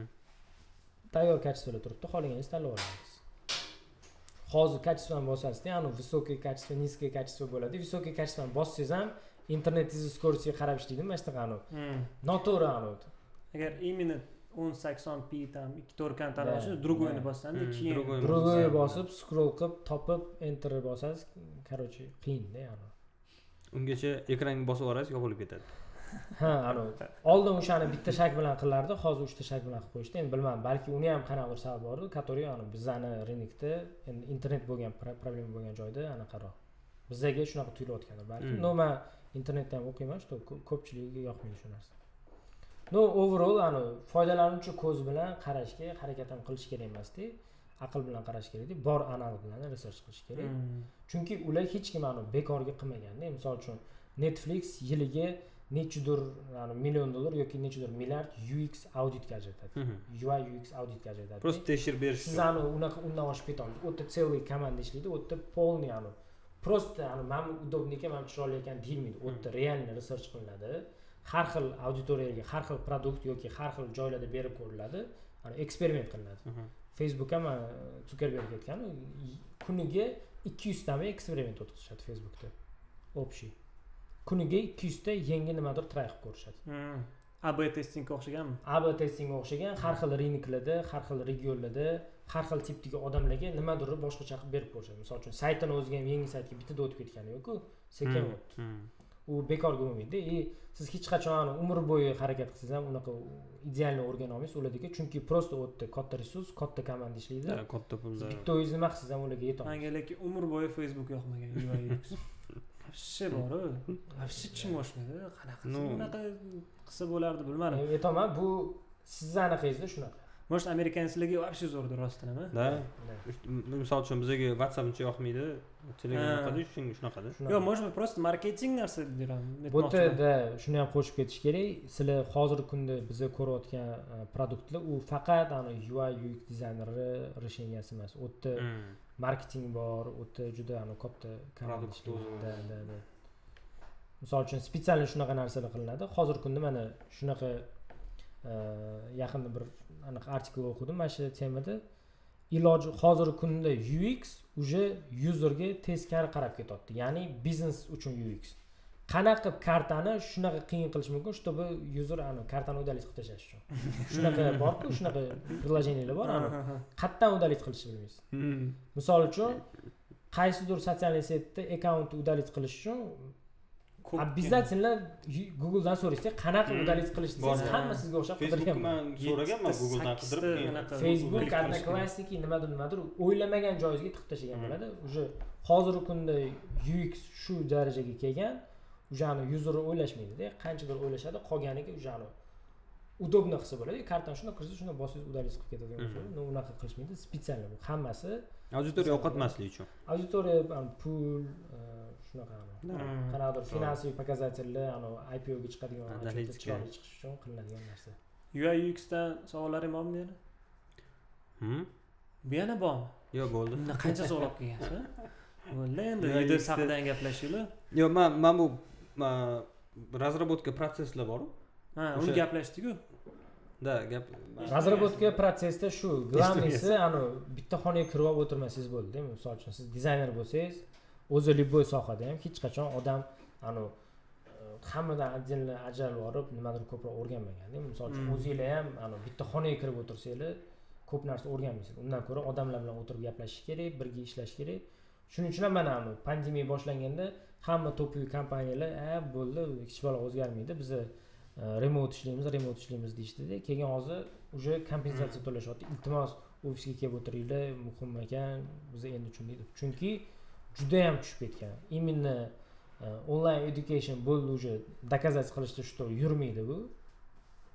Tayyor kачествоda turibdi, xohlaganingizni tanlab oladingiz. Hozir kачествоni bosasizda, anu высокое качество, низкое качество bo'ladi. Высокое качествоni bossangiz ham internetingiz skоростiga qarab ishlaydi, mana shunaqa anu. Noto'g'ri anu. Agar именно o'n sakson p там ikki to'rt kan tanlashni другойni bossangiz, keyin другой bosib, scroll qilib, topib, enter bosasiz, короче, qiyinda yani. Ungacha ekranni bosib yuborasiz, yopilib ketadi. Ha, anu. Oldin o'shani bitta shak bilan qilardi, hozir uchta shak bilan qilib qo'yishdi. Endi bilmadim, balki uni ham qanaqadir sabab bor, который anu bizani rynokda, endi internet bo'lgan, problema bo'lgan joyda anaqaroq. Bizga shunaqa tuyulayotgandir balki. No, men internetda ham o'qiyman, что ko'pchiligiga yoqmaydi shu narsa. No, overall anu foydalanuvchi ko'z bilan qarashga harakat ham qilish kerak emasdi. Aql bilan qarash kerak, bor analiz bilan research qilish kerak. Chunki ular hech kim anu bekorga qilmaganda. Misol uchun Netflix yiliga nechidir anu million dollar yoki nechidir milliard U X auditga ajratadi. U I U X auditga ajratadi. Просто tekshirib berish. Siz anu unaqa undan oshib keta olmaysiz. O'ta целый komanda ishlaydi, o'ta полный anu. Просто anu men udobniy ekan, men chiroyli ekan deyilmaydi. O'ta realniy research qilinadi. Har xil auditoriyaga, har xil produkt yoki har xil joylarda berib ko'riladi. Anu eksperiment qilinadi. Facebook ham Zuckerberg aytgan, kuniga ikki yuz tami eksperiment o'tkazishadi Facebookda. Общий. Kuniga ikki yuz ta yangi nimadir try qilib ko'rishadi. A B testingga o'xshaganmi? A B testingga o'xshagan, har xil rinoklarda, har xil regionlarda, har xil tipdagi odamlarga nimadir boshqacha qilib berib ko'rishadi. Misol uchun saytini o'ziga ham yangi saytga bitada o'tib ketgani yo'q-ku, sekin o'tdi. U bekorga bo'lmaydi. E siz hech qachon umr bo'yi harakat qilsangiz ham unaqa idealni o'rgana olmaysiz ulardagi, chunki просто o'tda katta resurs, katta komanda ishlaydi. Ha, katta pulda. Bitta o'zingiz nima qilsangiz ham ularga yeta olmaysiz. Menga lekin umr bo'yi Facebook yoqmagan, U I U X. Вообще bor-ku. Вообще chim boshlaydi. Qanaqa unaqa qilsa bo'lardi bilmadim. Aytaman, bu sizni anaqangizda shunaqa. Может, amerikanslarga вообще zo'rdir rostdan, nima? Da. Misol uchun bizga WhatsApp'ni yoqmaydi, Telegram yoqadi, shunga shunaqada. Yo'q, может, просто marketing narsa deyman. Bu yerda shuni ham qo'shib ketish kerak. Sizlar hozirgi kunda biz ko'rayotgan produktlar u faqat ana U I U X dizayneri решенияsi emas. U yerda marketing bor, u yerda juda ana katta produkt ishlaydi. Misol uchun spetsial shunaqa narsalar qilinadi. Hozirgi kunda mana shunaqa yaqinda bir aniq artikel o'qidim mana shu temada. Iloji hozirgi kunda U X уже userga teskari qarab ketyapti. Ya'ni biznes uchun U X. Qanaqa kartani shunaqa qiyin qilish mumkin, чтобы user ani kartani udalik qilib tashlash uchun. Shunaqa bor-ku, shunaqa приложениялар bor, ani qayerdan udalik qilishni bilmaysiz. Misol uchun qaysidir sotsial saytda akkaunt udalik qilish uchun обязательно Google dan so'raysiz, qanaqa udalik qilish desangiz, hamma sizga o'xshab qidirgan. Men so'raganman Google dan qidirib, Facebook, Odnoklassniki nimadir nimadir o'ylamagan joyingizga tiqib tashlagan bo'ladi. Uje hozirgi kunda U X shu darajaga kelgan, ujani user o'ylashmaydi-da, qanchadir o'ylashadi, qolganiga ujani удобно qilsa bo'ladi. Kartani shunday qilsangiz, shunday bosangiz udalik qilib ketadigan bo'ladi. No, unaqa qilishmaydi, spetsial bu. Hammasi auditoriya yo'qotmaslik uchun. Auditoriya pul shunaqa qanaqadir finansiy показательlar, ano I P O ga chiqadigan chiqarish chiqish uchun qilinadigan narsa. U I U X dan savollarim bormi yana? Hm? Bu yana bormi? Yo'q, bo'ldi. Qancha savol olib kelgansiz? Bo'ldi, endi video haqida gaplashaylik. Yo'q, men men bu razработка protsesslar bor. Ha, uni gaplashdik-ku. Da, gap razработка protsessda shu, главныйsi, ano bitta xonaga kirib o'tirmasangiz bo'ldi. Misol uchun siz dizayner bo'lsangiz, o'zi любой sohada ham hech qachon odam ano hammadan отдельно ajralib olib nimadir ko'proq o'rganmagan. Misol uchun o'zingizlar ham ano bitta xonaga kirib o'tirsanglar, ko'p narsa o'rganmaysiz. Undan ko'ra odamlar bilan o'tirib gaplashish kerak, birga ishlash kerak. Shuning uchun ham mana ano pandemiya boshlanganda hamma to'piy kompaniyalar, "A, bo'ldi, hech bola o'zgarmaydi. Biz remote ishlaymiz, remote ishlaymiz" deyishdi-da. Keyin hozir уже kompensatsiya to'lashyapti. Iltimos, ofisga kelib o'tiringlar, muhim ekan, biz endi tushundik. Chunki juda ham tushib ketgan. Именно online education bo'ldi, уже доказать qilishda что yurmaydi bu.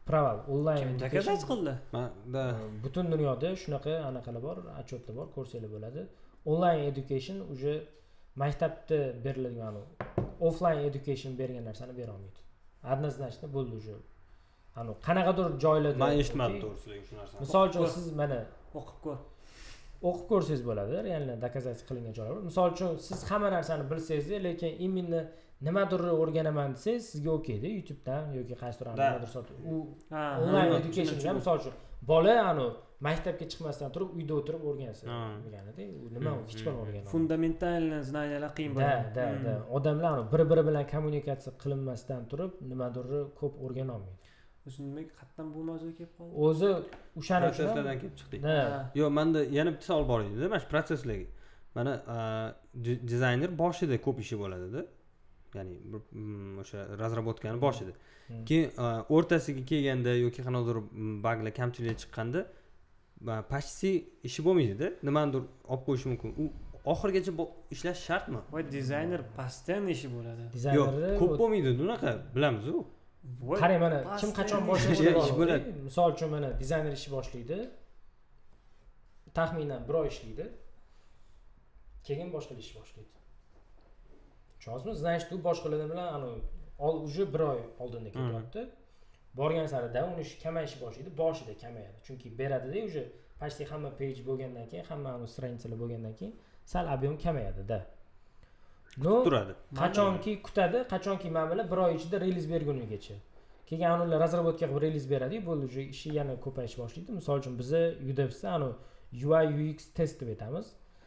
Praval onlayn Kim dokazatsiya qildi? Manda butun dunyoda shunaqa anaqalar bor, отчёtlar bor, ko'rsanglar bo'ladi. Online education уже maktabda beriladigan offline education bergan narsani bera olmaydi. Однозначно bo'ldi уже. Ano qanaqadir joylarda men eshitmadim to'g'risi shu narsani. Misol uchun siz mana O'qib ko'r. o'qib ko'rsangiz bo'ladi, ya'ni dokazatsiya qilingan joylar bor. Misol uchun siz hamma narsani bilsangiz, lekin imенно nimadir o'rganaman desangiz, sizga okeyda YouTubedan yoki qaysidir nimadir sotib. U online educationga misol uchun bola ano maktabga chiqmasdan turib uyda o'tirib o'rgansa deganida, u nima u hech bir o'rganmaydi. Fundamental znaniyalar qiyin bo'ladi. Da, da, da. Odamlar ano bir-biri bilan kommunikatsiya qilinmasdan turib nimadir ko'p o'rgana olmaydi. O'zi nimaga qatdan bu mavzuga kelib qoldi? O'zi o'shaning uchun proseslardan kelib chiqdik. Da. Yo'q, menda yana bitta savol bor edi, mana shu proseslarga. Mana dizayner boshida ko'p ishi bo'ladi-da. Ya'ni o'sha razrabotkani boshida. Keyin o'rtasiga kelganda yoki qanaqadir baglar, kamchiliklar chiqqanda почти ishi bo'lmaydi-da. Nimanidir olib qo'yish mumkin. U oxirgacha ishlash shartmi? Voy dizayner постоянно ishi bo'ladi. Dizaynerlar ko'p bo'lmaydi, unaqa bilamiz-ku. Qarang mana kim qachon boshlaydi? Misol uchun mana dizayner ishi boshlaydi. Taxminan bir oy ishlaydi. Keyin boshqa ish boshlaydi. Tushunasizmi? Значит, u boshqalar bilan ano уже bir oy oldinda ketyapti. Borgan sarida uni ishi kamayishi boshlaydi, boshida kamayadi. Chunki beradi-da, уже почти hamma page bo'lgandan keyin, hamma stranitsalar bo'lgandan keyin sal объем kamayadi-da. No, turadi. Qachonki kutadi, qachonki men bilan bir oy ichida release bergunigacha. Keyin ular razработка qilib release beradi, bo'ldi, уже ishi yana ko'payish boshlaydi. Misol uchun biz Udevs'da ano U I U X test deb aytamiz.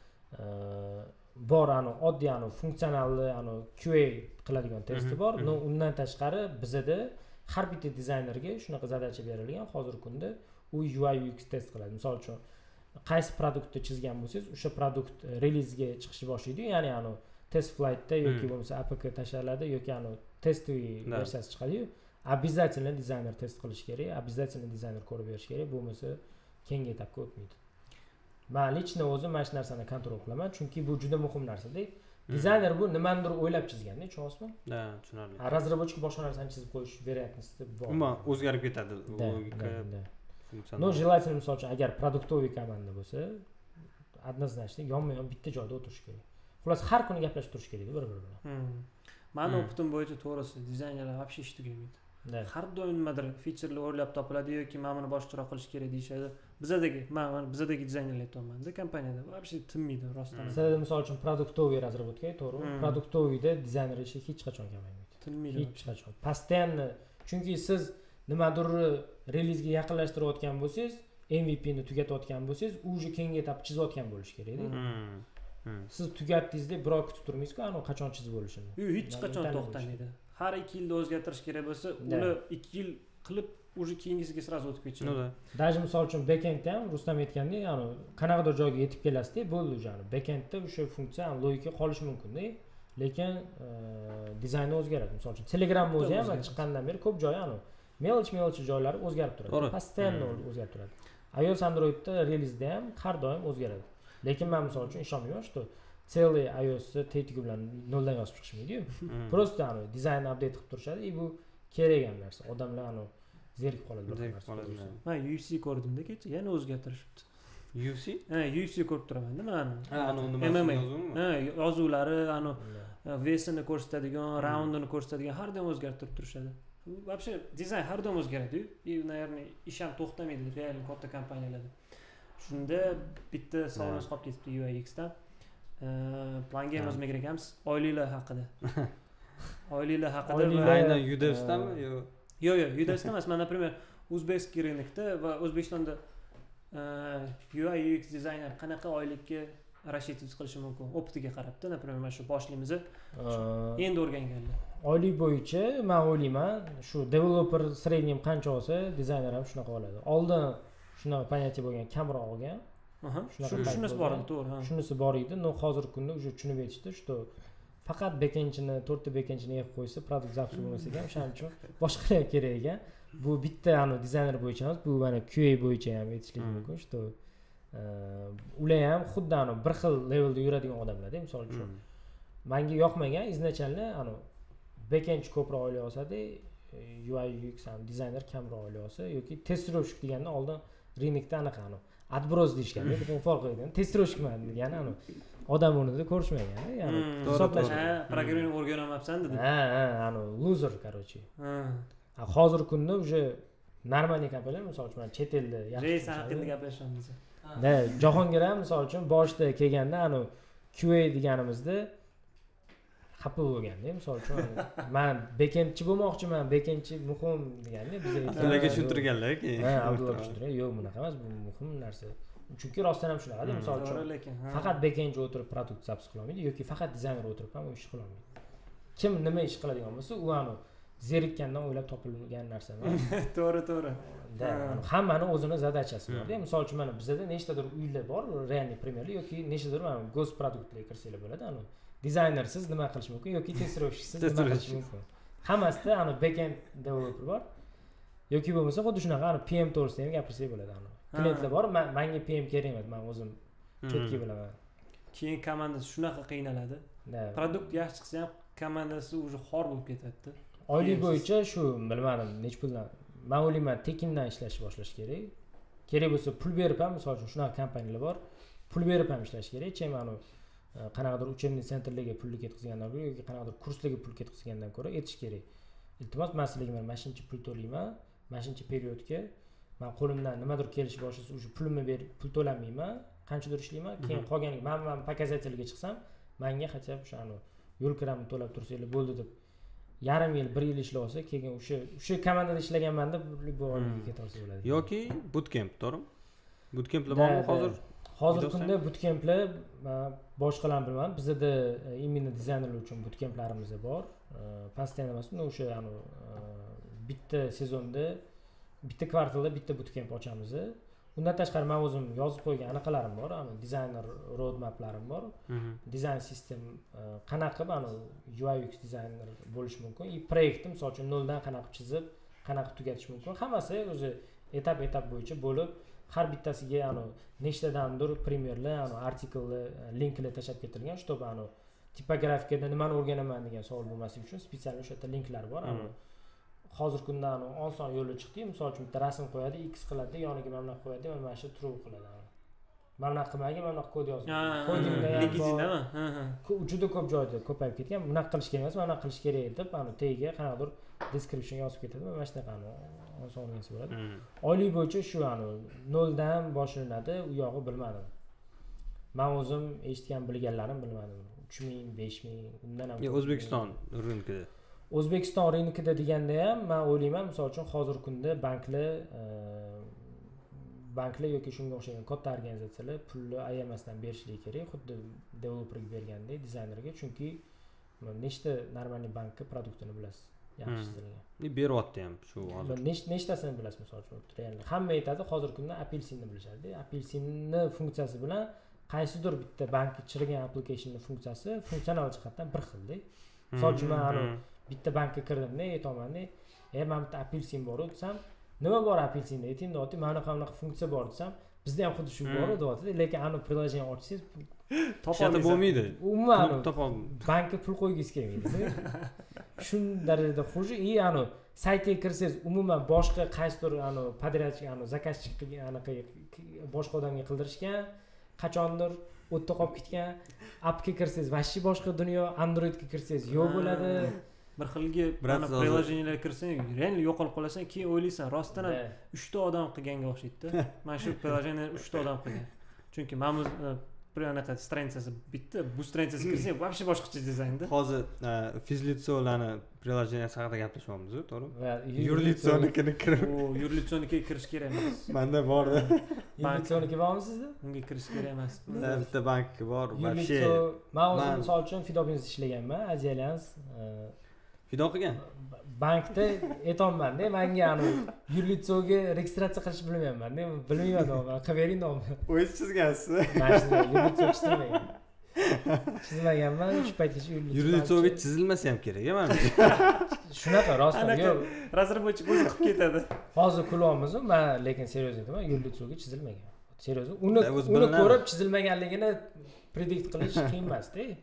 Bor ano oddiy ano funksionalli ano Q A qiladigan testi bor. No, undan tashqari bizda har bitta dizaynerga shunaqa zadacha berilgan. Hozirgi kunda u U I U X test qiladi. Misol uchun qaysi produktni chizgan bo'lsangiz, o'sha produkt release'ga chiqishi boshlaydi. Ya'ni ano test flightda yoki bo'lmasa A P K tashlanadi yoki ano testoviy versiyasi chiqadi-yu, обязательно dizayner test qilish kerak, обязательно dizayner ko'rib berish kerak, bo'lmasa keyingi etapga o'tmaydi. Men lично o'zim mana shu narsani kontrol qilaman, chunki bu juda muhim narsa-da. Dizayner bu nimanidir o'ylab chizganda, tushunasizmi? Da, tushunarli. Razrabochka boshqa narsani chizib qo'yish вероятности bor. Umuman o'zgarib ketadi logika. No, желательно misol uchun agar produktoviy komanda bo'lsa, однозначно yonma-yon bitta joyda o'tirish kerak. Xullas har kuni gaplashib turish kerak bir-biri bilan. Meni o'qitim bo'yicha to'g'risi dizaynerlar вообще ish tugamaydi. Har doim nimadir featurelar o'ylab topiladi yoki men buni boshqaroq qilish kerak deyishadi. Bizdagi, men bizdagi dizaynerlar aytayapman-da, kompaniyada вообще tinmaydi rostdan. Sizda misol uchun produktoviy razработка, to'g'ri? Produktoviyda dizayner ishi hech qachon kamaymaydi. Tinmaydi. Hech qachon. Постоянно, chunki siz nimadir release'ga yaqinlashtirayotgan bo'lsangiz, M V P ni tugatayotgan bo'lsangiz, u уже keyingi etap chizayotgan bo'lish kerak-da. Siz tugatdingizda bir oy kutib turmaysiz-ku, ana qachon chizib bo'lishini. U hech qachon to'xtamaydi. Har ikki yilda o'zgartirish kerak bo'lsa, uni ikki yil qilib уже keyingisiga sразу o'tib ketishadi. Даже misol uchun backendda ham Rustam aytgandek, ana qanaqadir joyga yetib kelasizda, bo'ldi уже. Backendda o'sha funksiya, logika qolishi mumkin-da. Lekin dizayn o'zgaradi. Misol uchun Telegram o'zi ham chiqqandan beri ko'p joyi ana mелочь-mелочь joylari o'zgarib turadi. Постоянно o'zgarib turadi. iOS Androidda release'da ham har doim o'zgaradi. Lekin men misol uchun ishonmayman, что целый iOS'ni tetiga bilan noldan yozib chiqishmaydi-yu. Просто ana dizayn update qilib turishadi, и bu kerak ham narsa. Odamlar ana zerikib qoladi bir narsa. Men U F C ko'rdim-da kecha, yana o'zgartirishibdi. U F C? Ha, U F C ko'rib turaman-da men. Ha, ana nima yozuvmi? Ha, yozuvlari, ana vesini ko'rsatadigan, raundini ko'rsatadigan har doim o'zgartirib turishadi. Вообще dizayn har doim o'zgaradi-yu. И, наверное, ish ham to'xtamaydi real katta kompaniyalarda. Shunda bitta savolimiz qolib ketibdi U I X dan. Planga ham yozmay kerakamiz, oyliklar haqida. Oyliklar haqida va aynan Udevs'dami yo? Yo'q, yo'q, Udevs'da emas. Men, например, o'zbekskiy rynokda va O'zbekistonda U I U X dizayner qanaqa oylikka расчет qilishi mumkin? Optiga qarabda, например, mana shu boshlaymiz. Endi o'rganganlar. Oylik bo'yicha men o'ylayman, shu developer sredniyam qancha olsa, dizayner ham shunaqa oladi. Oldin shunaqa понятие bo'lgan, kamroq olgan. Aha. Shunisi bor edi, to'g'ri, ha. Shunisi bor edi. No, hozirgi kunda уже tushunib yetishdi, что faqat backendchini, to'rtta backendchini yeb qo'ysa, produkt zapus bo'lmasa ham, o'shaning uchun boshqalar kerak ekan. Bu bitta ana dizayner bo'yicha emas, bu mana Q A bo'yicha ham aytishlik mumkin, что ular ham xuddi ana bir xil levelda yuradigan odamlar-da, misol uchun. Menga yoqmagan izначально ana backendchi ko'proq oylik olsa-da, U I U X ham dizayner kamroq olib olsa yoki testirovщик deganda oldin rinokda anaqa anu отброс deyishganda butun farq qilgan testirovщикman degani anu odam o'rnida ko'rishmagan ya'ni hisoblash ha programming o'rganolmabsan dedi ha ha anu loser короче ha hozirgi kunda уже нормальный kompaniyalar misol uchun chet elda reys haqida gaplashamiz da Jahongir ham misol uchun boshida kelganda anu Q A deganimizda xafa bo'lganda misol uchun men backendchi bo'lmoqchiman backendchi muhim deganda bizga ularga tushuntirganlar keyin ha Abdulloh tushuntirgan yo'q bunaqa emas bu muhim narsa chunki rostdan ham shunaqa misol uchun faqat backendchi o'tirib produkt zapis qila olmaydi yoki faqat dizayner o'tirib ham ish qila olmaydi kim nima ish qiladigan bo'lsa u anu zerikkandan o'ylab topilgan narsa emas to'g'ri to'g'ri hammani o'zini zadachasi borda misol uchun mana bizada nechtadir uylar bor realniy примерlar yoki nechtadir mana gos produktlarga kirsanglar bo'ladi anu dizaynersiz nima qilish mumkin yoki testirovщикsiz nima qilish mumkin hammasida anu backend developer bor yoki bo'lmasa xuddi shunaqa anu P M to'g'risida ham gapirsak bo'ladi anu klientlar bor menga P M kerak emas men o'zim chetga bilaman keyin komandasi shunaqa qiynaladi produkt yaxshi chiqsa ham komandasi уже xor bo'lib ketadi oylik bo'yicha shu bilmadim necha puldan men o'ylayman tekindan ishlashni boshlash kerak kerak bo'lsa pul berib ham misol uchun shunaqa kompaniyalar bor pul berib ham ishlash kerak chem anu qanaqadir учебный centrlarga pulni ketkazgandan ko'ra yoki qanaqadir kurslarga pul ketkazgandan ko'ra aytish kerak iltimos man sizlarga mana shuncha pul to'layman mana shuncha periodga man qo'limdan nimadir kelishi boshlasa уже pulimni berib pul to'lamayman qanchadir ishlayman keyin qolganiga man man показательga chiqsam menga хотя бы o'sha anu yo'l kiramni to'lab tursanglar bo'ldi deb yarim yil bir yil ishlab olsa keyin o'sha o'sha komandada ishlaganman deb bu oylikka keta olsa bo'ladi yoki bootcamp to'g'rimi bootcamplar bormi hozir hozirgi kunda bootcamplar boshqalarni bilmadim bizada именно dizaynerlar uchun bootcamplarimiz bor постоянно emas o'sha anu bitta sezonda bitta kvartalda bitta bootcamp ochamiz undan tashqari men o'zim yozib qo'ygan anaqalarim bor anu dizayner roadmaplarim bor dizayn sistem qanaqa qilib anu U I U X dizayner bo'lish mumkin и proyektni misol uchun noldan qanaqa chizib qanaqa tugatish mumkin hammasi o'zi etap etap bo'yicha bo'lib har bittasiga anu nechtadandir primerlar anu artikellar linklar tashlab ketilgan чтобы anu tipografikada nimani o'rganaman degan savol bo'lmasligi uchun spetsial o'sha yerda linklar bor anu hozirgi kunda anu oson yo'li chiqdi misol uchun bitta rasm qo'yadi x qiladi yoniga mana bunaqa qo'yadi mana shu true qiladi mana bunaqa qilmagan mana bunaqa kod yozib kodingda ham juda ko'p joyda ko'payib ketgan bunaqa qilish kerak emas mana bunaqa qilish kerak deb anu tagiga qanaqadir description yozib ketadi mana shunaqa anu oson o'rgansa bo'ladi oylik bo'yicha shu anu noldan boshlanadi u yog'i bilmadim men o'zim eshitgan bilganlarim bilmadim uch ming besh ming undan ham o'zbekiston rynkida o'zbekiston rynkida deganda ham men o'ylayman misol uchun hozirgi kunda banklar banklar yoki shunga o'xshagan katta organizatsiyalar pulni ayamasdan berishligi kerak xuddi developerga bergandek dizaynerga chunki nechta normalniy bankka produktini bilasiz yaxshi chizilgan beryapti ham shu hozir nechtasini bilasiz misol uchun realniy hamma aytadi hozirgi kunda apelsinni bilishadi apelsinni funksiyasi bilan qaysidir bitta bankka chirigan applicationni funksiyasi funksional jihatdan bir xilda misol uchun men anu bitta bankka kirdimda aytolmanda e mana bitta apelsin bor desam nima bor apelsinda ayting deyapti mana bunaqa funksiya bor desam bizda ham xuddi shu bor deyapti lekin anu priложение ochsangiz topolmaysiz bo'lmaydi umuman bankka pul qo'ygingiz kelmaydi shu darajada xуже и anu saytga kirsangiz umuman boshqa qaysidir anu подрядчик anu заказчик qilgan anaqa boshqa odamga qildirishgan qachondir o'tda qolib ketgan appga kirsangiz вообще boshqa dunyo androidga kirsangiz yo'q bo'ladi bir xilgi приложениyalarga kirsang real yo'qolib qolasan keyin o'ylaysan rostdan ham uchta odam qilganga o'xshaydida mana shu приложениyani uchta odam qilgan chunki mana bu anaqa stranitsasi bitta bu stranitsasiga kirsang вообще boshqacha dizaynda hozir fizlitsolarni приложенияsi haqida gaplashmoqmiz to'g'rimi юрлицоникini kirib юрлицониkiga kirish kerak emas menda borda юрлицоники bormi sizda unga kirish kerak emas bitta bank bor вообще men o'zim misol uchun fidobingiz ishlaganman azialyanz fido qilgan bankda aytolmanda menga anu юрлицоga registratsiya qilish bilmayapmanda bilmayman qilib bering deyapman o'zingiz chizgansiz man юрлицо chizmagan chizmaganman shu paytgacha юрлицоga chizilmasa ham kerak manimcha shunaqa rostdan yo'q разработчик o'zi qilib ketadi hozir kulyapmiz man lekin серьезно aytaman юрлицоga chizilmagan серьезно uni uni ko'rib chizilmaganligini predikt qilish qiyin emasda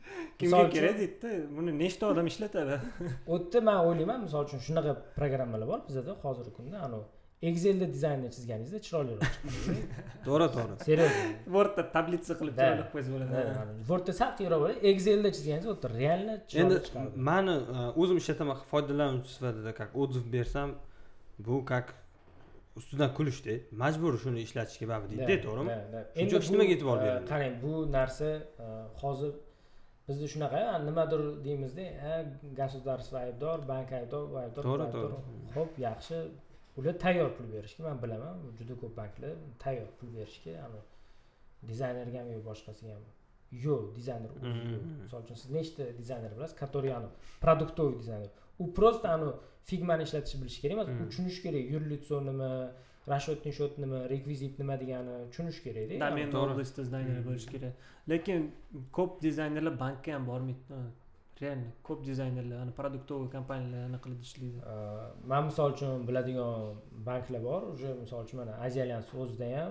kimga kerak deydi, buni nechta odam ishlatadi? U yerda men o'ylayman, misol uchun shunaqa programmalar bor bizda hozirgi kunda, ana Excelda dizaynni chizganingizda chiroyliroq chiqadi. To'g'ri, to'g'ri. Seriously. Wordda tablitsa qilib chiroyli qo'ysa bo'ladi. Wordda sal qiyinroq bo'ladi. Excelda chizganingizda o'ta realni chiroyli chiqadi. Endi meni o'zim ishlataman, foydalanuvchi sifatida как отзыв bersam, bu как ustidan kulishdi. Majbur shuni ishlatishga bab deydi, to'g'rimi? Endi nimaga e'tibor beradi? Qarang, bu narsa hozir bizda shunaqa, nimadir deymizda, ha, государство aybdor, bank aybdor, bu aybdor, bu aybdor. Xo'p, yaxshi. Ular tayyor pul berishga, men bilaman, juda ko'p banklar tayyor pul berishga, ana dizaynerga ham yo'q, boshqasiga ham yo'q, dizayner o'zi yo'q. Misol uchun siz nechta dizayner bilasiz? Который ana продуктовый dizayner. U просто ana Figmani ishlatishni bilish kerak emas, u tushunish kerak, юрлицо nima, расчетный счет nima, rekvizit nima degani tushunish kerak-da. Domen области dizayner bo'lish kerak. Lekin ko'p dizaynerlar bankka ham bormaydi. Reально ko'p dizaynerlar ana produktovый kompaniyalar ana qilib ishlaydi. Men misol uchun biladigan banklar bor, уже misol uchun mana Azialans o'zida ham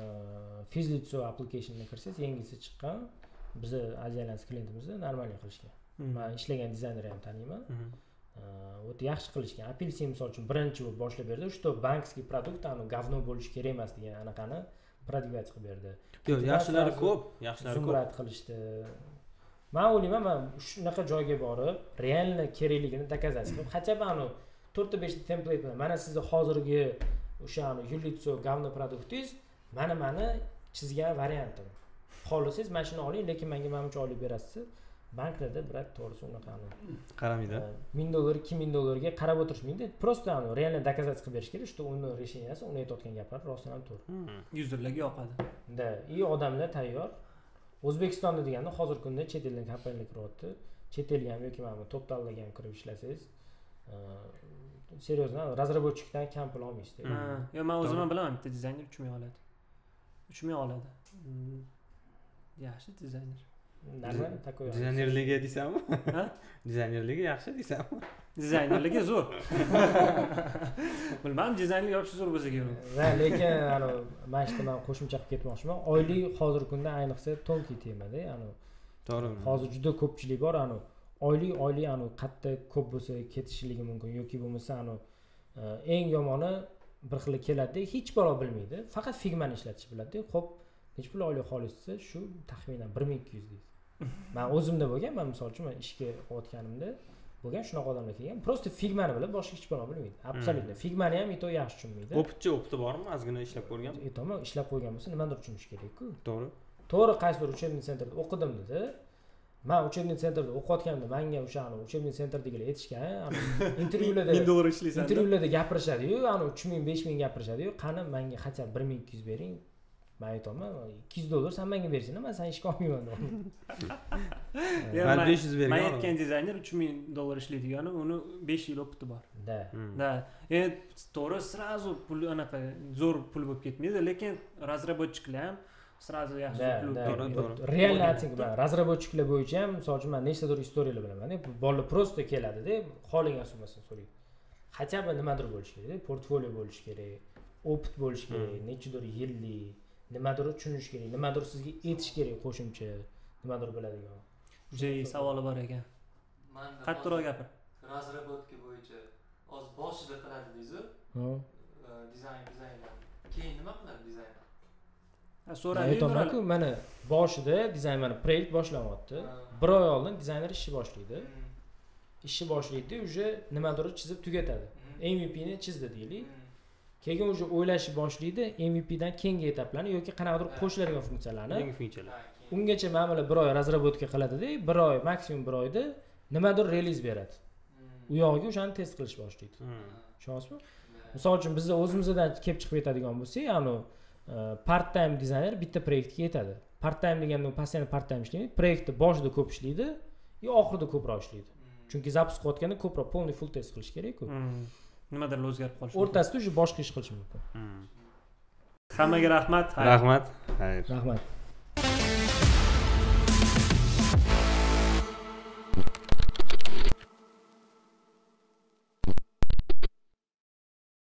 Fizlitso applicationga kirsangiz, yangisi chiqqan. Biz Azialans klientimizni normal qilishgan. Men ishlagan dizaynerni ham taniyman. O'ta yaxshi qilishgan. Apelsin misol uchun birinchi bo'lib boshlab berdi. Что bankskiy produkt ani говно bo'lish kerak emas degan anaqani продвигать qilib berdi. Yo'q, yaxshilari ko'p, yaxshilari ko'p. Zumrat qilishdi. Men o'ylayman, men shunaqa joyga borib, realni kerakligini doказать qilib, хотя бы anu to'rtta beshta template bilan mana sizni hozirgi o'sha anu юрлицо говно produktingiz, mana meni chizgan variantim. Xohlasangiz mana shuni oling, lekin menga mana buncha olib berasiz. Banklarda brat to'g'risi unaqa anu qaramaydi. ming dollar, ikki ming dollarga qarab o'tirishmaydi. Просто anu realni doказать qilib berish kerak, что uni решенияsi, uni aytayotgan gaplar rostdan ham to'g'ri. Yuzlarga yoqadi. Da, и odamlar tayyor. O'zbekistonda deganda hozirgi kunda chet eldan kompaniyalar kiryapti. Chet elga ham yoki mana Total'ga ham kirib ishlasangiz, seriozdan razработчикdan kam pul olmaysiz. Ha, yo men o'zim ham bilaman, bitta dizayner uch ming oladi. uch ming oladi. Yaxshi dizayner. Nima takoy. Dizaynerligiga deysanmi? Ha? Dizaynerligi yaxshi deysanmi? Dizaynerligi zo'r. Bilmadim, dizaynerlik yopish zo'r bo'lsa kerak. Va lekin ana mana shu men qo'shimcha qilib ketmoqchiman. Oylik hozirgi kunda ayniqsa tonki temada, ana to'g'ri. Hozir juda ko'pchilik bor, ana oylik oylik ana qatta ko'p bo'lsa ketishligi mumkin yoki bo'lmasa ana eng yomoni bir xil keladi, hech balo bilmaydi. Faqat Figmani ishlatishni biladi. Xo'p, nech pul oylik xohlaysiz? Shu taxminan bir ming ikki yuz deysiz. Men o'zimda bo'lgan, men misol uchun men ishga o'tganimda bo'lgan shunaqa odamlar kelgan. Просто Figmani bilib, boshqa hech balo bilmaydi. Absolutно. Figmani ham ito yaxshi tushunmaydi. O'pitchi o'piti bormi? Ozgina ishlab ko'rgan. Aytaman, ishlab qo'ygan bo'lsa, nimadir tushunish kerak-ku. To'g'ri. To'g'ri, qaysidir учебный centrda o'qidim dedi. Men учебный centrda o'qiyotganimda menga o'sha ana учебный centrdagilar aytishgan, ana intervyularda ming dollar ishlaysan. Intervyularda gapirishadi-yu, ana uch ming, besh ming gapirishadi-yu, qani menga hatto bir ming ikki yuz bering. Men aytaman, ikki yuz dollar sen menga bersang, men sen ishga olmayman dedim. Men besh yuz bergan. Men aytgan dizayner uch ming dollar ishlaydigani, uni besh yil o'qiti bor. Da. Da. Endi to'g'ri, sразу pul anaqa zo'r pul bo'lib ketmaydi, lekin razработчикlar ham sразу yaxshi pul bo'lib real ayting, men razработчикlar bo'yicha ham, misol uchun men nechtadir istoriyalar bilaman. Bolalar просто keladi-da, xohlagan summasini so'raydi. Хотя бы nimadir bo'lish kerak, portfolio bo'lish kerak, opit bo'lish kerak, nechidir yillik, nimadir tushunish kerak, nimadir sizga aytish kerak qo'shimcha, nimadir biladigan. Jey savoli bor ekan. Qattiqroq gapir. Razработка bo'yicha oz boshida qiladi deysiz. Ha. Dizayn, dizaynlar. Keyin nima qiladi dizayner? Ha, so'raydi. Aytaman-ku, mana boshida dizayn mana projekt boshlanyapti. Bir oy oldin dizayner ishni boshlaydi. Ishni boshlaydi, уже nimadir chizib tugatadi. M V P ni chizdi deylik. Keyin уже o'ylashni boshlaydi, M V P dan keyingi etaplarni yoki qanaqadir qo'shiladigan funksiyalarni. Yangi funksiyalar. Ungacha ma'mula bir oy razработка qiladi-da, bir oy, maksimum bir oyda nimadir reliz beradi. U yog'iga o'shani test qilish boshlaydi. Tushunasizmi? Misol uchun bizda o'zimizdan kelib chiqib yetadigan bo'lsa, ya'ni part time dizayner bitta proyektga yetadi. Part time deganda u постоянно part time ishlaydi. Proyektni boshida ko'p ishlaydi, yo oxirida ko'proq ishlaydi. Chunki запуск qilayotganda ko'proq полный full test qilish kerak-ku. Nimadir o'zgarib qolishi. O'rtasida уже boshqa ish qilish mumkin. Hammaga rahmat. Rahmat. Xayr. Rahmat.